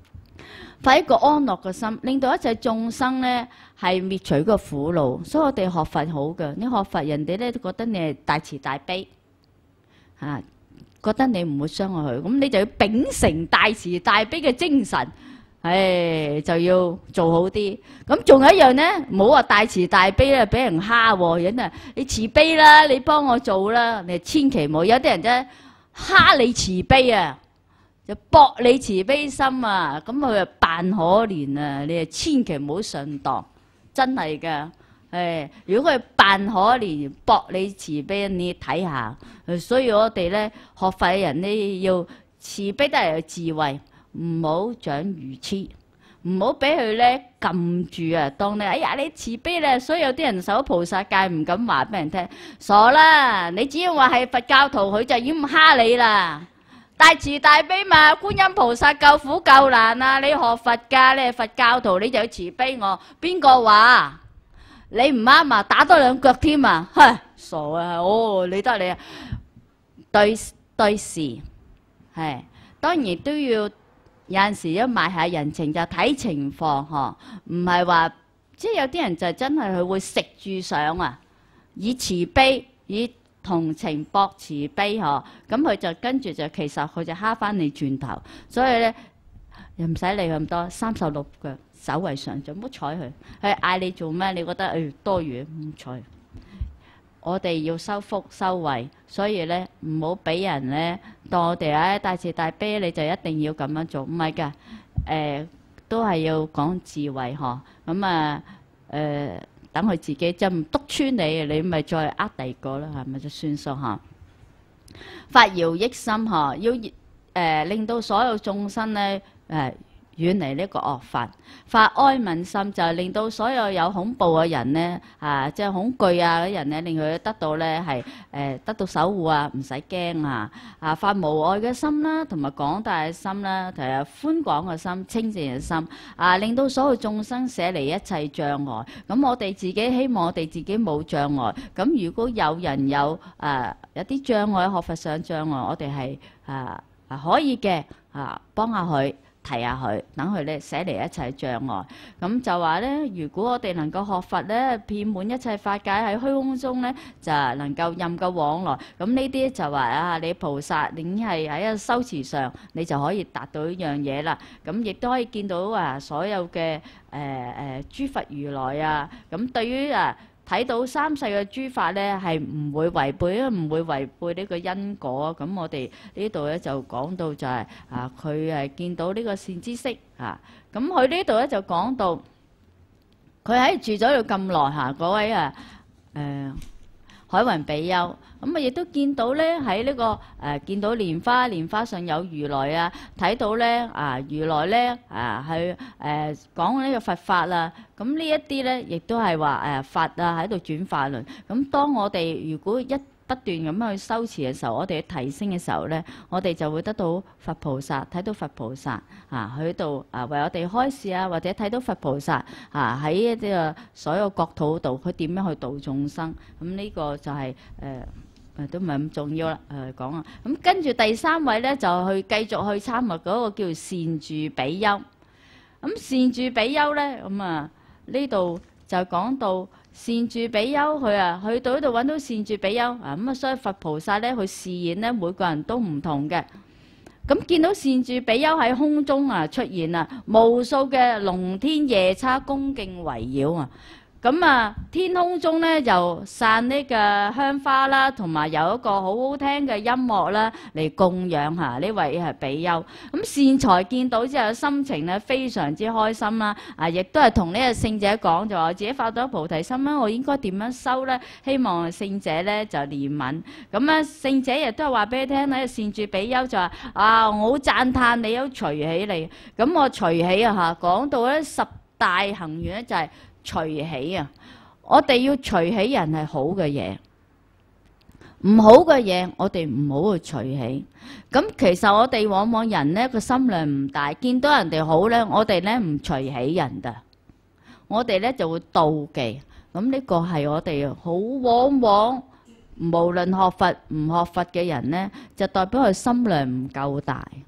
發一個安樂嘅心，令到一切眾生咧係滅除個苦惱。所以我哋學佛好嘅，你學佛人哋咧都覺得你係大慈大悲，嚇、啊，覺得你唔會傷害佢，咁你就要秉承大慈大悲嘅精神，唉，就要做好啲。咁仲有一樣咧，唔好話大慈大悲咧，俾人蝦喎，人啊，你慈悲啦，你幫我做啦，你千祈唔好。有啲人啫蝦你慈悲啊！就博你慈悲心啊，咁佢就扮可憐啊！你啊千祈唔好上當，真係噶。誒，如果佢扮可憐博你慈悲，你睇下。所以我哋咧學佛嘅人咧要慈悲得嚟有智慧，唔好長愚痴，唔好俾佢咧撳住啊！當你哎呀你慈悲咧，所以有啲人守菩薩戒唔敢話俾人聽，傻啦！你只要話係佛教徒，佢就已經蝦你啦。大慈大悲嘛，觀音菩薩救苦救難啊！你學佛㗎，你係佛教徒，你就要慈悲我。邊個話你唔啱啊？打多兩腳添啊！哼，傻啊！哦，你得你啊，對對事係當然都要有陣時要賣下人情，就睇情況嗬，唔係話即係有啲人就真係佢會食住上啊，以慈悲以。同情博慈悲嗬，咁佢就跟住就其實佢就蝦翻你轉頭，所以咧又唔使理咁多，三十六腳走為上就唔好睬佢。佢嗌你做咩？你覺得誒、哎、多餘唔睬。我哋要修福修慧，所以咧唔好俾人咧當我哋唉大慈大悲，你就一定要咁樣做，唔係㗎。誒、呃、都係要講智慧嗬。咁啊誒。呃等佢自己就唔篤穿你，你咪再呃第二個啦，係咪就算數嚇？發饒益心嚇，要誒、呃、令到所有眾生咧誒、呃、遠離呢個惡法。發哀憫心就係令到所有有恐怖嘅人咧啊，即係恐懼啊嗰啲人咧，令佢得到咧係誒得到守護啊，唔使驚啊！啊，發無礙嘅心啦，同埋廣大嘅心啦，同埋寬廣嘅心、清淨嘅心啊，令到所有眾生捨離一切障礙。咁我哋自己希望我哋自己冇障礙。咁如果有人有誒有啲障礙，學佛上障礙，我哋係啊啊可以嘅啊，幫下佢。提下佢，等佢咧捨離一切障礙。咁就話咧，如果我哋能夠學佛咧，遍滿一切法界喺虛空中咧，就能夠任夠往來。咁呢啲就話啊，你菩薩你係喺個修持上，你就可以達到一樣嘢啦。咁亦都可以見到啊，所有嘅誒誒諸佛如來啊。咁對於啊睇到三世嘅諸法咧，係唔會違背，唔會違背呢個因果。咁我哋呢度咧就講到就係、是、啊，佢係見到呢個善知識啊。咁佢呢度咧就講到，佢喺住咗度咁耐嚇，嗰位啊誒、呃、海雲比丘。咁啊，亦都見到咧喺呢個誒、呃、見到蓮花，蓮花上有如來啊，睇到咧啊如來咧啊去誒、呃、講呢個佛法啦。咁呢一啲咧，亦都係話誒佛啊喺度轉化輪。咁當我哋如果一不斷咁樣去修持嘅時候，我哋提升嘅時候咧，我哋就會得到佛菩薩，睇到佛菩薩啊喺度啊為我哋開示啊，或者睇到佛菩薩啊喺一啲啊所有國土度，佢點樣去度眾生。咁呢個就係、是、誒。呃誒都唔係咁重要啦，誒講啊，咁跟住第三位咧就去繼續去參悟嗰個叫善住比丘。咁善住比丘咧，咁啊呢度就講到善住比丘，佢啊去到呢度揾到善住比丘啊，咁啊所以佛菩薩咧佢示現咧每個人都唔同嘅。咁見到善住比丘喺空中啊出現啊，無數嘅龍天夜叉恭敬圍繞啊。咁啊，天空中咧就散呢個香花啦，同埋有一個好好聽嘅音樂啦，嚟供養下呢位係比丘。咁善財見到之後，心情咧非常之開心啦。啊，亦都係同呢個聖者講，就話自己發咗菩提心啦，我應該點樣修咧？希望聖者咧就憐憫。咁啊，聖者亦都係話俾你聽咧，善住比丘就話啊，我好讚歎你有隨喜你。咁我隨喜啊嚇，講到咧十大行願咧就係、是。隨喜啊！我哋要隨喜人係好嘅嘢，唔好嘅嘢我哋唔好去隨喜。咁其實我哋往往人呢個心量唔大，見到人哋好呢，我哋呢唔隨喜人㗎，我哋呢就會妒忌。咁呢個係我哋好往往無論學佛唔學佛嘅人呢，就代表佢心量唔夠大。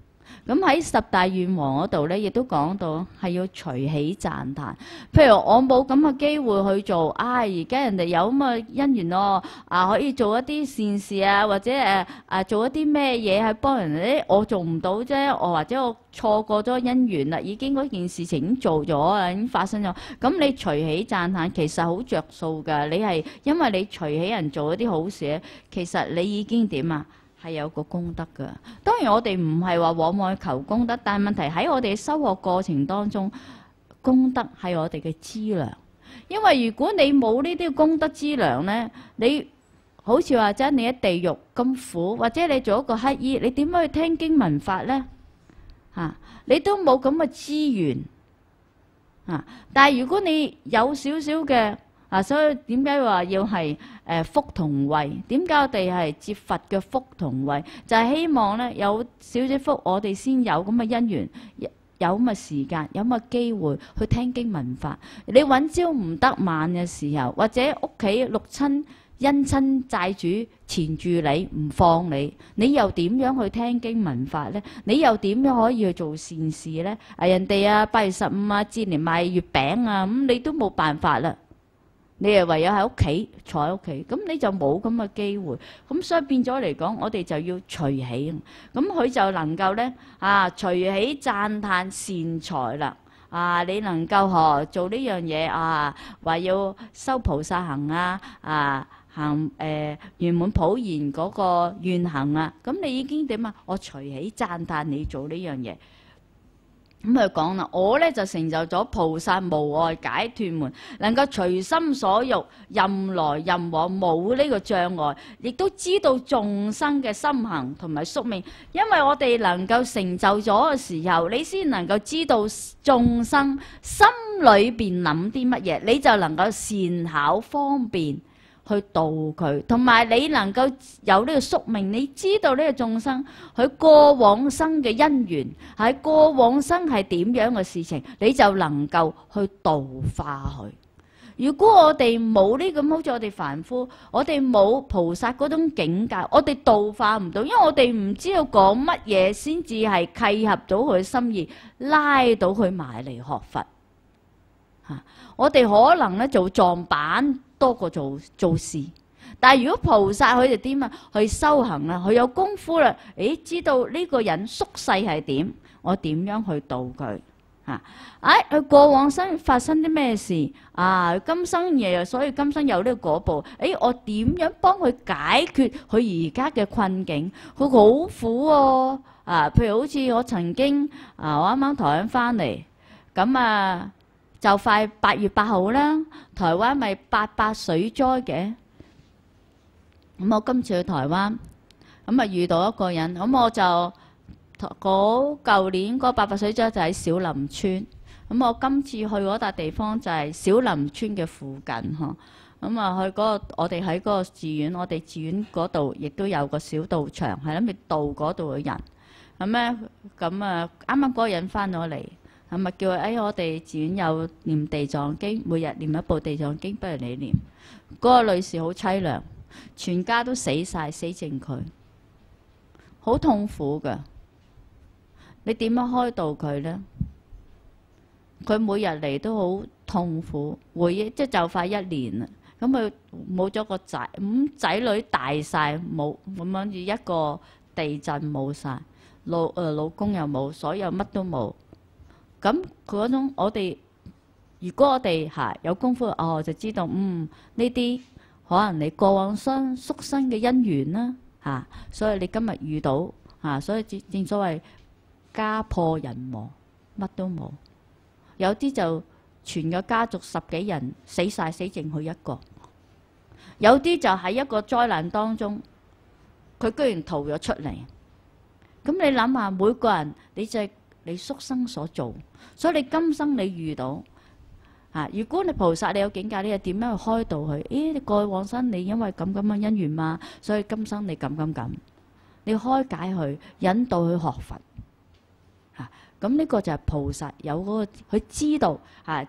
咁喺十大願王嗰度咧，亦都講到係要隨喜讚歎。譬如我冇咁嘅機會去做，啊而家人哋有咁嘅姻緣咯，啊可以做一啲善事啊，或者誒啊做一啲咩嘢去幫人哋，我做唔到啫，我或者我錯過咗姻緣啦，已經嗰件事情已經做咗啊，已經發生咗。咁你隨喜讚歎其實好着數㗎，你係因為你隨喜人做一啲好事，其實你已經點啊？係有個功德㗎。當然我哋唔係話往往去求功德，但係問題喺我哋修學過程當中，功德係我哋嘅資糧。因為如果你冇呢啲功德資糧呢，你好似話真你喺地獄咁苦，或者你做一個乞衣，你點樣去聽經聞法呢？啊，你都冇咁嘅資源啊。但係如果你有少少嘅啊，所以點解話要係誒福同慧？點解我哋係接佛嘅福同慧？就係希望咧有少少福，我哋先有咁嘅因緣，有咁嘅時間，有咁嘅機會去聽經聞法。你揾朝唔得晚嘅時候，或者屋企六親姻親債主纏住你唔放你，你又點樣去聽經聞法呢？你又點樣可以去做善事呢？啊，人哋啊八月十五啊接連賣月餅啊，咁你都冇辦法啦。你係唯有喺屋企坐喺屋企，咁你就冇咁嘅機會。咁所以變咗嚟講，我哋就要隨喜。咁佢就能夠咧啊，隨喜讚歎善財啦。啊，你能夠呵做呢樣嘢啊，話要修菩薩行啊，啊行誒圓滿普賢嗰個願行啊，咁你已經點啊？我隨喜讚歎你做呢樣嘢。咁佢講啦，我咧就成就咗菩薩無礙解脫門，能夠隨心所欲，任來任往，冇呢個障礙，亦都知道眾生嘅心行同埋宿命。因為我哋能夠成就咗嘅時候，你先能夠知道眾生心裏邊諗啲乜嘢，你就能夠善巧方便去度佢，同埋你能夠有呢個宿命，你知道呢個眾生佢過往生嘅因緣，喺過往生係點樣嘅事情，你就能夠去度化佢。如果我哋冇呢咁，好似我哋凡夫，我哋冇菩薩嗰種境界，我哋度化唔到，因為我哋唔知道講乜嘢先至係契合到佢心意，拉到佢埋嚟學佛。嚇，我哋可能咧做撞板多過做做事，但係如果菩薩佢哋點啊？去修行啦，佢有功夫啦，誒知道呢個人宿世係點，我點樣去度佢嚇？誒佢過往生發生啲咩事啊？今生嘢，所以今生有呢個果報。誒我點樣幫佢解決佢而家嘅困境？佢好苦喎啊！譬如好似我曾經啊，我啱啱台灣翻嚟，咁啊。就快八月八號啦，台灣咪八八水災嘅。咁我今次去台灣，咁啊遇到一個人，咁我就嗰舊年嗰八八水災就喺小林村。咁我今次去嗰笪地方就係小林村嘅附近嗬。咁啊去嗰個我哋喺嗰個寺院，我哋寺院嗰度亦都有個小道場，係諗住度嗰度嘅人。咁咧咁啊啱啱嗰個人翻咗嚟。係咪叫佢？哎，我哋寺院有念地藏經，每日念一部地藏經，不如你念。嗰個女士好凄涼，全家都死晒，死剩佢，好痛苦㗎。你點樣開導佢呢？佢每日嚟都好痛苦，回憶即係就快一年啦。咁佢冇咗個仔，咁仔女大晒冇，咁樣住一個地震冇晒，老誒老公又冇，所有乜都冇。咁佢嗰種，我哋如果我哋係有功夫，哦就知道，嗯呢啲可能你過往生宿生嘅因緣啦，嚇、啊，所以你今日遇到嚇、啊，所以正正所謂家破人亡，乜都冇。有啲就全個家族十幾人死晒，死剩佢一個；有啲就喺一個災難當中，佢居然逃咗出嚟。咁你諗下，每個人你就係你宿生所做，所以你今生你遇到啊，如果你菩薩你有境界，你又點樣去開導佢？咦，你過往生你因為咁咁嘅因緣嘛，所以今生你咁咁咁，你開解佢，引導佢學佛啊。咁呢個就係菩薩有嗰個，佢知道啊，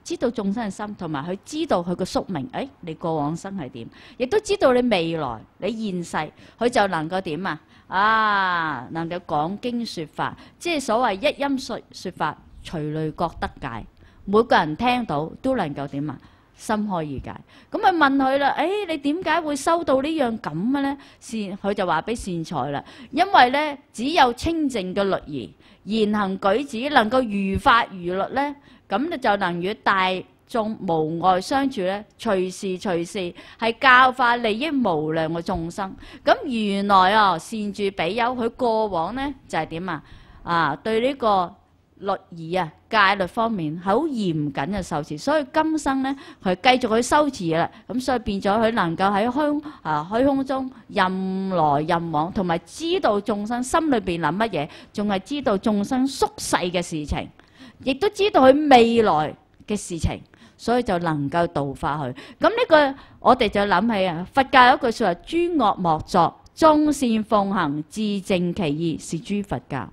知道眾生嘅心，同埋佢知道佢個宿命。誒，你過往生係點？亦都知道你未來，你現世，佢就能夠點啊？啊，能夠講經説法，即係所謂一音説説法，隨類各得解。每個人聽到都能夠點啊？心開意解。咁咪問佢啦，誒，你點解會收到呢樣咁嘅咧？善，佢就話俾善財啦，因為咧只有清淨嘅律儀，言行舉止能夠如法如律咧，咁你就能與大眾無礙相處咧，隨時隨時係教化利益無量嘅眾生。咁原來啊，善住比丘佢過往咧就係點啊？啊，對呢個律儀啊戒律方面係好嚴謹嘅受持，所以今生咧佢繼續去修持啦。咁所以變咗佢能夠喺虛啊虛空中任來任往，同埋知道眾生心裏邊諗乜嘢，仲係知道眾生宿世嘅事情，亦都知道佢未來嘅事情，所以就能夠度化佢。咁呢個我哋就諗起啊，佛教有一句説話：諸惡莫作，眾善奉行，自淨其意，是諸佛教。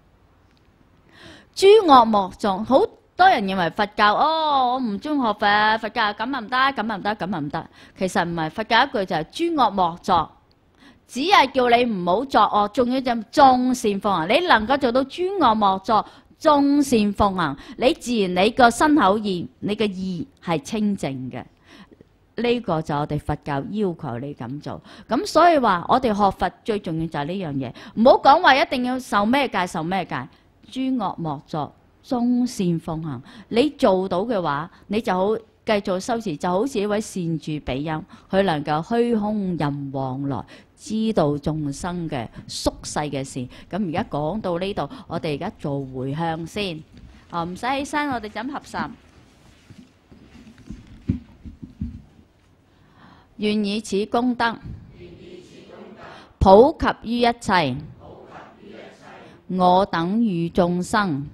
諸惡莫作，好多人認為佛教哦，我唔中意學佛，佛教咁又唔得，咁又唔得，咁又唔得。其實唔係，佛教一句就係諸惡莫作，只係叫你唔好作惡，仲要就眾善奉行。你能夠做到諸惡莫作，眾善奉行，你自然你個身口意，你嘅意係清淨嘅。呢個就我哋佛教要求你咁做。咁所以話我哋學佛最重要就係呢樣嘢，唔好講話一定要受咩戒受咩戒。諸惡莫作，眾善奉行。你做到嘅話，你就好繼續修持，就好似一位善住比丘，佢能夠虛空任往來，知道眾生嘅宿世嘅事。咁而家講到呢度，我哋而家做回向先。哦，唔使起身，我哋就咁合十。願以此功德，普及於一切。我等與眾生，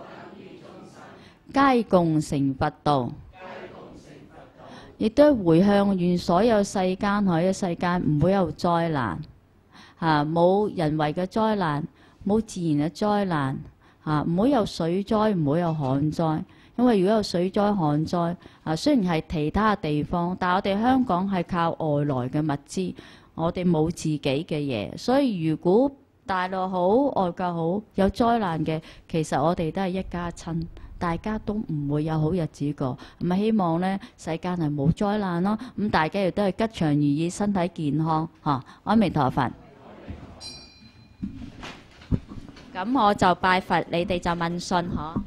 皆共成佛道。亦都回向願所有世間海嘅世間唔會有災難，嚇冇人為嘅災難，冇自然嘅災難，嚇唔會有水災，唔會有旱災。因為如果有水災旱災，啊雖然係其他地方，但係我哋香港係靠外來嘅物資，我哋冇自己嘅嘢，所以如果大陸好，外國好，有災難嘅，其實我哋都係一家親，大家都唔會有好日子過。咁啊，希望呢世間係冇災難咯。咁大家亦都係吉祥如意，身體健康嚇。阿彌陀佛。咁我就拜佛，你哋就問訊嗬。